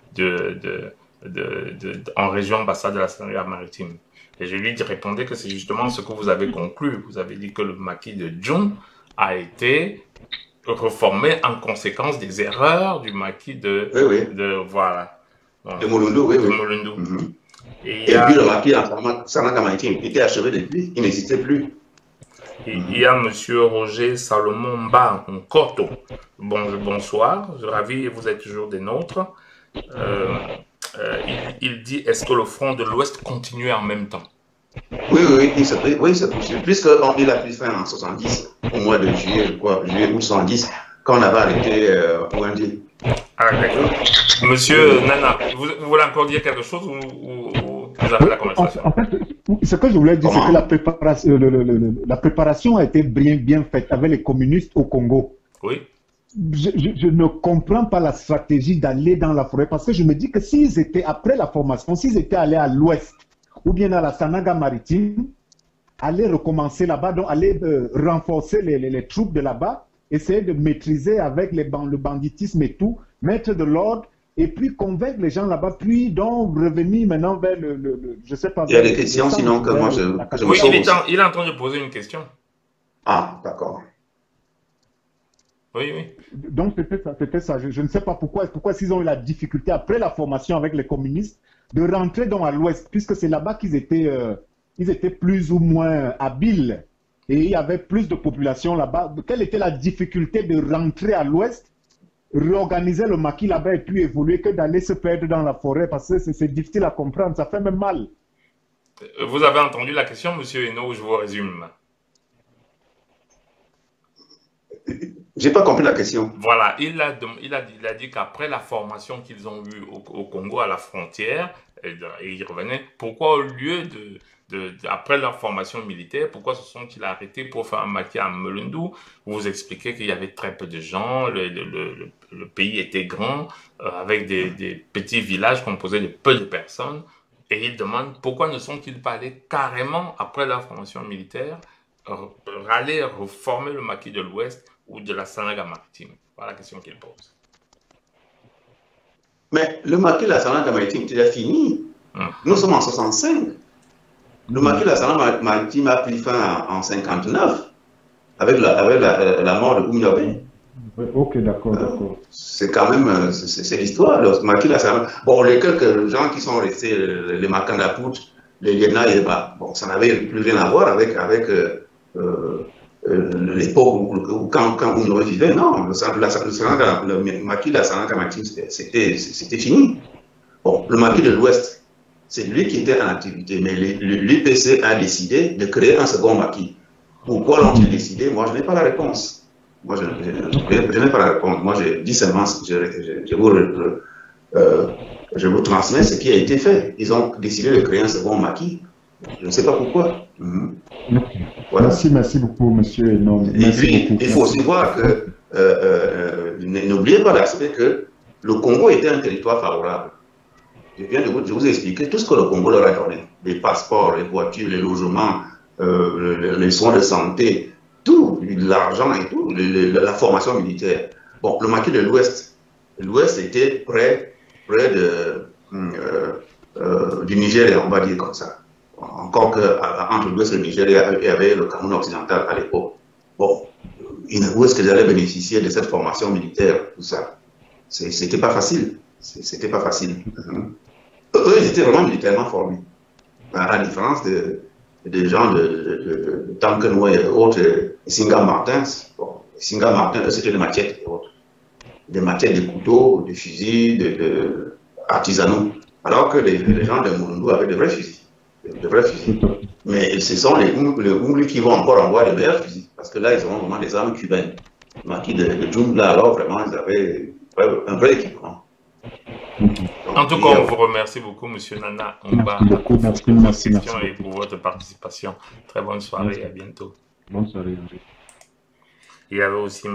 en région ambassade de la Sanaga maritime. Et je lui répondais que c'est justement ce que vous avez conclu. Vous avez dit que le maquis de June a été reformé en conséquence des erreurs du maquis de voilà. De Molundu, oui. De Molundu. Et puis le maquis en Sanaga maritime était achevé depuis, il n'existait plus. Il y a monsieur Roger Salomon Ba Nkoto. Bonsoir, je suis ravi, vous êtes toujours des nôtres. Il dit, est-ce que le front de l'Ouest continuait en même temps? Oui, c'est possible. Puisqu'il a pris fin en 70, au mois de juillet ou 70, quand on avait arrêté Ouandi. Ah, d'accord. Monsieur Nana, vous voulez encore dire quelque chose ou vous avez la conversation? En fait, ce que je voulais dire, c'est que la préparation a été bien faite avec les communistes au Congo. Oui. Je ne comprends pas la stratégie d'aller dans la forêt parce que je me dis que s'ils étaient, après la formation, s'ils étaient allés à l'ouest ou bien à la Sanaga maritime, aller recommencer là-bas, donc aller renforcer les troupes de là-bas, essayer de maîtriser avec le banditisme et tout, mettre de l'ordre et puis convaincre les gens là-bas, puis donc revenir maintenant vers je sais pas. Il y a des questions sinon que moi je oui, il est en train de poser une question. Ah, d'accord. Oui. Donc c'était ça. Je ne sais pas pourquoi s'ils ont eu la difficulté après la formation avec les communistes de rentrer à l'ouest, puisque c'est là-bas qu'ils étaient plus ou moins habiles et il y avait plus de population là-bas. Quelle était la difficulté de rentrer à l'ouest réorganiser le maquis là-bas et puis évoluer que d'aller se perdre dans la forêt parce que c'est difficile à comprendre, ça fait même mal. Vous avez entendu la question, monsieur Hainaut, je vous résume. J'ai pas compris la question. Voilà, il a dit qu'après la formation qu'ils ont eue au Congo, à la frontière, et ils revenaient, pourquoi au lieu après leur formation militaire, pourquoi se sont-ils arrêtés pour faire un maquis à Mulundu? Vous expliquez qu'il y avait très peu de gens, le pays était grand, avec des petits villages composés de peu de personnes, et ils demandent pourquoi ne sont-ils pas allés carrément, après leur formation militaire, aller reformer le maquis de l'Ouest ou de la Sanaga maritime? Voilà la question qu'il pose. Mais le maquis de la Sanaga maritime était déjà fini. Nous sommes en 65. Le maquis de la Sanaga maritime a pris fin en 59 avec la mort de Oumyobé. Ok, d'accord. C'est quand même, c'est l'histoire. Le maquis de la Sanaga. Bon, les quelques gens qui sont restés, les Makandapout, les Liena et bon, ça n'avait plus rien à voir avec l'époque où quand on vivait, non, le maquis de la Sanaga maritime, c'était fini. Bon, le maquis de l'Ouest, c'est lui qui était en activité, mais l'UPC a décidé de créer un second maquis. Pourquoi l'ont-ils décidé? Moi, je n'ai pas la réponse. Moi, je n'ai pas la réponse. Moi, je dis seulement, je vous transmets ce qui a été fait. Ils ont décidé de créer un second maquis. Je ne sais pas pourquoi. Voilà. Merci beaucoup, monsieur. Et puis, il faut aussi voir que, n'oubliez pas l'aspect que le Congo était un territoire favorable. Je vous ai expliqué tout ce que le Congo leur a donné. Les passeports, les voitures, les logements, les soins de santé, tout, l'argent et tout, la formation militaire. Bon, le maquis de l'Ouest, l'Ouest était près du Nigeria, on va dire comme ça. Encore qu'entre l'Ouest et le Nigeria, il y avait le Cameroun occidental à l'époque. Bon, où est-ce qu'ils allaient bénéficier de cette formation militaire, tout ça? C'était pas facile. C'était pas facile. Eux, ils étaient vraiment militairement formés. À la différence des gens de Tankenway et autres, Singa Martin. Bon, Singa Martin, eux, c'était des machettes et autres. Des machettes, des couteaux, des fusils, artisanaux. Alors que les gens de Mulundu avaient de vrais fusils. Mais ce sont les Oumli qui vont encore envoyer de meilleurs fusils. Parce que là, ils ont vraiment des armes cubaines. Le maquis de Djoum, là, alors vraiment, ils avaient un vrai équipement. En tout cas, on vous remercie beaucoup, M. Nana Oumba, pour votre question et pour votre participation. Très bonne soirée et à bientôt. Bonne soirée. Il y avait aussi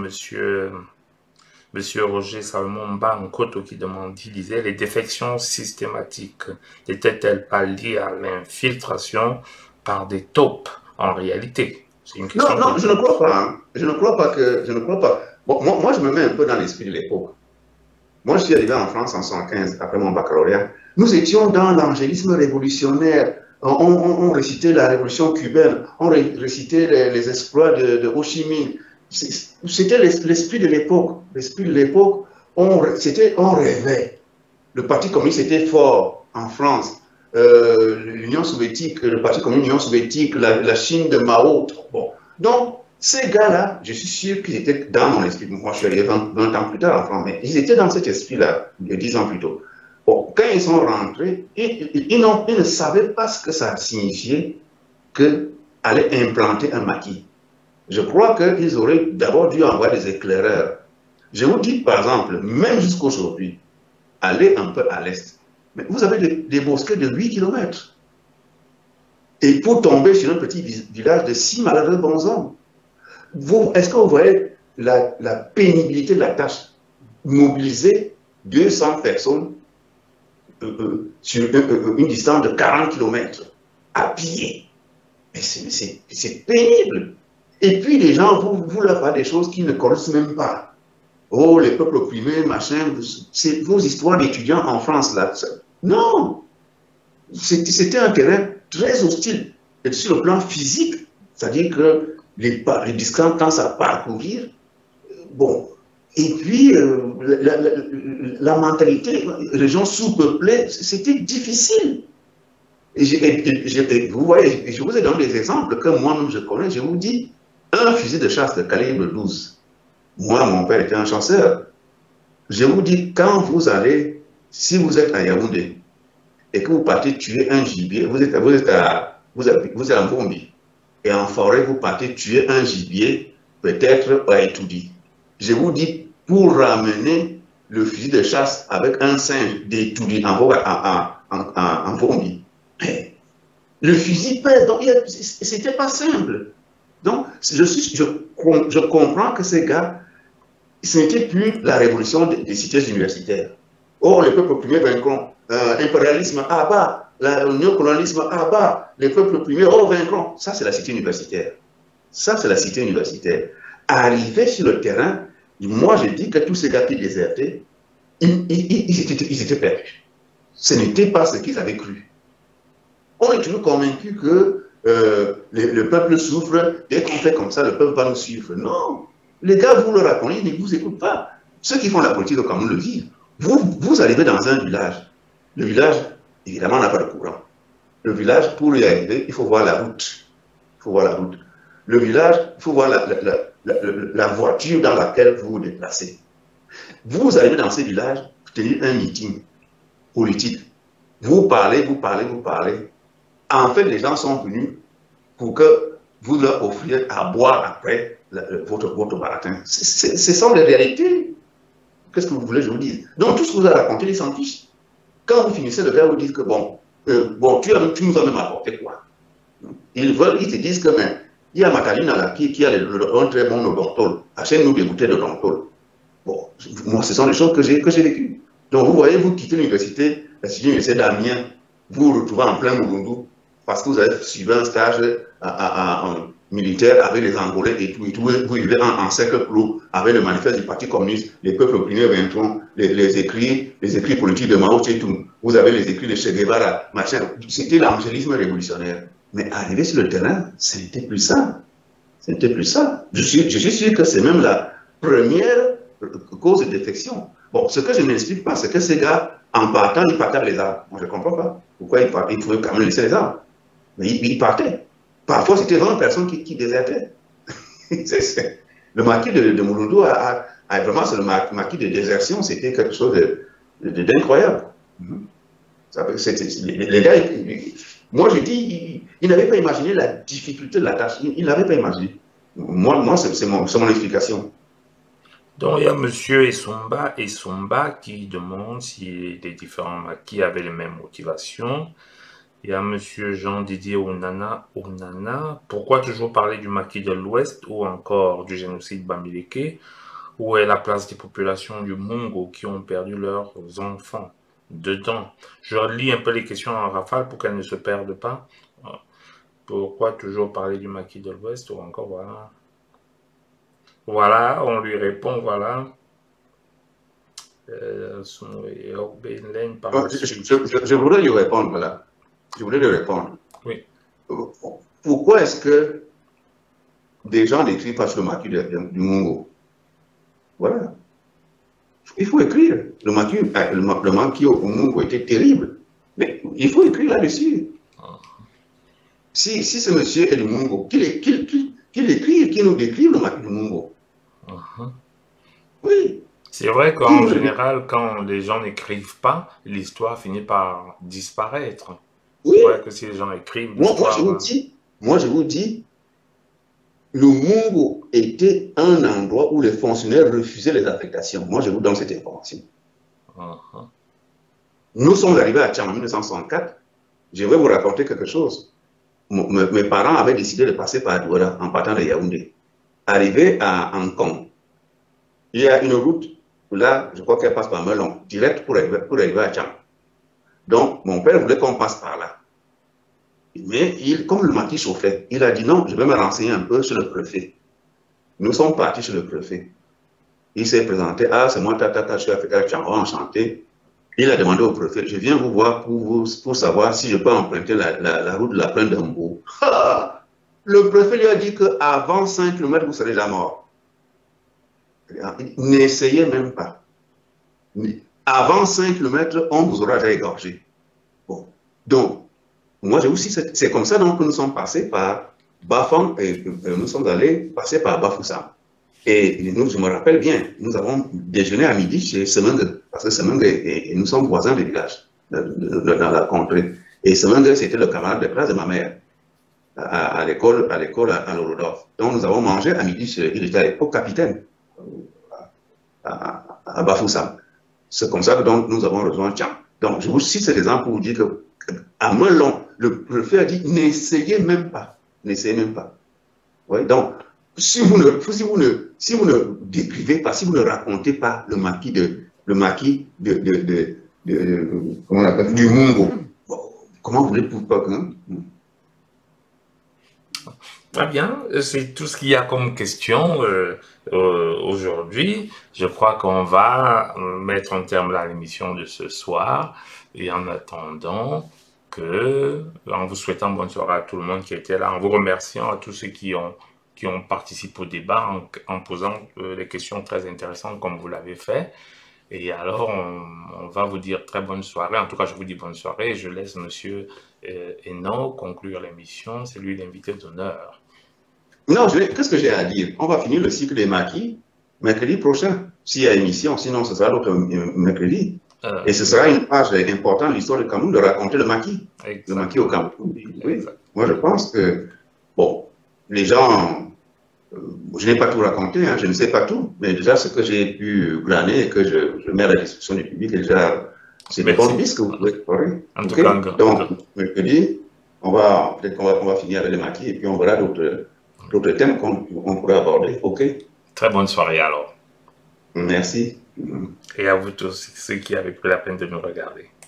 Monsieur Roger Salomon Nkoto qui disait les défections systématiques n'étaient-elles pas liées à l'infiltration par des taupes en réalité? C'est une question. Non, je ne crois pas. Hein. Je ne crois pas. Bon, moi, je me mets un peu dans l'esprit de l'époque. Moi, je suis arrivé en France en 1975, après mon baccalauréat. Nous étions dans l'angélisme révolutionnaire. On récitait la révolution cubaine, on récitait les exploits de Ho Chi Minh. C'était l'esprit de l'époque. L'esprit de l'époque, on rêvait. Le Parti communiste était fort en France. L'Union soviétique, le Parti communiste, l'Union soviétique, la Chine de Mao. Bon. Donc, ces gars-là, je suis sûr qu'ils étaient dans mon esprit. Moi, je suis arrivé 20 ans plus tard en France, mais ils étaient dans cet esprit-là, 10 ans plus tôt. Bon, quand ils sont rentrés, ils ne savaient pas ce que ça signifiait qu'aller implanter un maquis. Je crois qu'ils auraient d'abord dû envoyer des éclaireurs. Je vous dis, par exemple, même jusqu'aujourd'hui, allez un peu à l'est. Mais vous avez des bosquets de 8 km. Et pour tomber sur un petit village de 6 malheureux bons hommes. Est-ce que vous voyez la pénibilité de la tâche? Mobiliser 200 personnes sur une distance de 40 km à pied. Mais c'est pénible. Et puis les gens vous leur parlent des choses qu'ils ne connaissent même pas. Oh, les peuples opprimés, machin, c'est vos histoires d'étudiants en France là. Non! C'était un terrain très hostile. Et sur le plan physique, c'est-à-dire que les distances à parcourir, bon, et puis la mentalité, les gens sous-peuplés, c'était difficile. Et vous voyez, je vous ai donné des exemples que moi-même je connais, je vous dis, un fusil de chasse de calibre 12. Moi, mon père était un chasseur. je vous dis, quand vous allez, si vous êtes à Yaoundé et que vous partez tuer un gibier, vous êtes en Bombi, et en forêt, vous partez tuer un gibier, peut-être à Etoudi. Je vous dis, pour ramener le fusil de chasse avec un singe d'Etoudi en Bombi, le fusil pèse, donc c'était pas simple. Donc, je comprends que ces gars, ce n'était plus la révolution des cités universitaires. Oh, les peuples opprimés vaincront, l'impérialisme à bas, le néocolonialisme à bas, les peuples opprimés, oh, vaincront. Ça, c'est la cité universitaire. Ça, c'est la cité universitaire. Arrivé sur le terrain, moi, je dis que tous ces gars qui désertaient, ils étaient perdus. Ce n'était pas ce qu'ils avaient cru. On est toujours convaincu que le peuple souffre, dès qu'on fait comme ça, le peuple va nous suivre. Non, les gars, vous le racontez, ils ne vous écoutent pas. Ceux qui font la politique, comme nous le vivent. Vous arrivez dans un village. Le village, évidemment, n'a pas de courant. Le village, pour y arriver, il faut voir la route. Il faut voir la route. Le village, il faut voir la voiture dans laquelle vous vous déplacez. Vous arrivez dans ce village, vous tenez un meeting politique. Vous parlez. En fait, les gens sont venus pour que vous leur offriez à boire après votre baratin. Ce sont des réalités. Qu'est-ce que vous voulez que je vous dise? Donc, tout ce que vous avez raconté, ils s'en fichent. Quand vous finissez, le gars vous dit que tu nous as même apporté quoi? Ils te disent que, mais, il y a Matalina là, qui a un très bon odontol. Achète-nous des bouteilles d'odontol. Bon, moi, ce sont des choses que j'ai vécues. Donc, vous voyez, vous quittez l'université, la université d'Amiens, vous vous retrouvez en plein Mouloundou, parce que vous avez suivi un stage en militaire avec les Angolais et tout, vous vivez en cercle clos avec le manifeste du Parti communiste, les peuples opprimés vaincront, les écrits politiques de Mao Tse-tung, vous avez les écrits de Che Guevara, machin. C'était l'angélisme révolutionnaire. Mais arrivé sur le terrain, ce n'était plus ça. Ce n'était plus ça. Je suis sûr que c'est même la première cause de défection. Bon, ce que je n'explique pas, c'est que ces gars, en partant, ils partaient avec les armes. Moi, je ne comprends pas. Pourquoi ils partaient? Ils pouvaient quand même laisser les armes. Mais ils partaient. Parfois, c'était 20 personnes qui désertaient. Le maquis de Mouloundou vraiment, c'est le maquis de désertion, c'était quelque chose d'incroyable. Les gars, moi je dis, ils n'avaient pas imaginé la difficulté de la tâche. Ils n'avaient pas imaginé. Moi c'est mon explication. Donc il y a M. Essomba qui demande si les différents maquis avaient les mêmes motivations. Il y a M. Jean-Didier Onana, pourquoi toujours parler du maquis de l'Ouest ou encore du génocide Bamileke? Où est la place des populations du Mungo qui ont perdu leurs enfants dedans? Je lis un peu les questions en rafale pour qu'elles ne se perdent pas. Pourquoi toujours parler du maquis de l'Ouest ou encore, voilà. Voilà, on lui répond, voilà. Je voudrais lui répondre, voilà. Je voulais lui répondre. Oui. Pourquoi est-ce que des gens n'écrivent pas sur le maquis du Mungo? Voilà. Il faut écrire. Le maquis au Mungo était terrible. Mais il faut écrire là-dessus. Si ce monsieur est du Mungo, qu'il écrive, qu'il nous décrive le maquis du Mungo. Oui. C'est vrai qu'en général, quand les gens n'écrivent pas, l'histoire finit par disparaître. Oui. C'est vrai que si les gens écrivent... Moi, je vous dis, le Mungo était un endroit où les fonctionnaires refusaient les affectations. Moi, je vous donne cette information. Nous sommes arrivés à Tcham en 1964. Je vais vous raconter quelque chose. Mes parents avaient décidé de passer par Douala en partant de Yaoundé. Arrivé à Ankong, il y a une route, là, je crois qu'elle passe par Melon, direct pour arriver à Tcham. Donc, mon père voulait qu'on passe par là. Mais comme le maquis chauffait, il a dit non, je vais me renseigner un peu sur le préfet. Nous sommes partis sur le préfet. Il s'est présenté, ah, c'est moi, je suis africain, enchanté. Il a demandé au préfet, je viens vous voir pour savoir si je peux emprunter la route de la plaine d'Ambo. Le préfet lui a dit qu'avant 5 km, vous serez déjà mort. N'essayez même pas. Avant 5 km, on vous aura déjà égorgé. Bon. Donc, moi, je vous dis, c'est comme ça donc, que nous sommes passés par Bafang et nous sommes allés passer par Bafoussam. Et nous, je me rappelle bien, nous avons déjeuné à midi chez Semengue, parce que Semengue, et nous sommes voisins du village, dans la contrée. Et Semengue, c'était le camarade de classe de ma mère, à l'école à l'Orodorf. Donc nous avons mangé à midi, il était à l'époque capitaine, à Bafoussam. C'est comme ça que donc, nous avons rejoint Tcham. Donc je vous cite cet exemple pour vous dire que, à main longue, le fait a dit, n'essayez même pas. N'essayez même pas. Oui, donc, si vous ne décrivez pas, si vous ne racontez pas le maquis comment on appelle, du Mungo, comment vous voulez pouvoir Très bien, c'est tout ce qu'il y a comme question aujourd'hui. Je crois qu'on va mettre un terme à l'émission de ce soir. Et en attendant en vous souhaitant bonne soirée à tout le monde qui était là, en vous remerciant à tous ceux qui ont participé au débat, en posant des questions très intéressantes comme vous l'avez fait. Et alors, on va vous dire très bonne soirée. En tout cas, je vous dis bonne soirée. Je laisse Monsieur Eno conclure l'émission. C'est lui l'invité d'honneur. Non, qu'est-ce que j'ai à dire? On va finir le cycle des maquis mercredi prochain, s'il y a émission. Sinon, ce sera l'autre mercredi. Et ce sera une page importante de l'histoire du Cameroun de raconter le maquis. Le maquis au Cameroun. Oui. Moi, je pense que, bon, les gens... je n'ai pas tout raconté, hein, je ne sais pas tout, mais déjà ce que j'ai pu glaner et que je mets à la discussion du public, déjà, c'est des bonnes pistes que vous pouvez explorer. En tout cas, donc, mercredi, peut-être qu'on va finir avec les maquis et puis on verra d'autres thèmes qu'on pourrait aborder. OK? Très bonne soirée alors. Merci. Et à vous tous, ceux qui avaient pris la peine de nous regarder.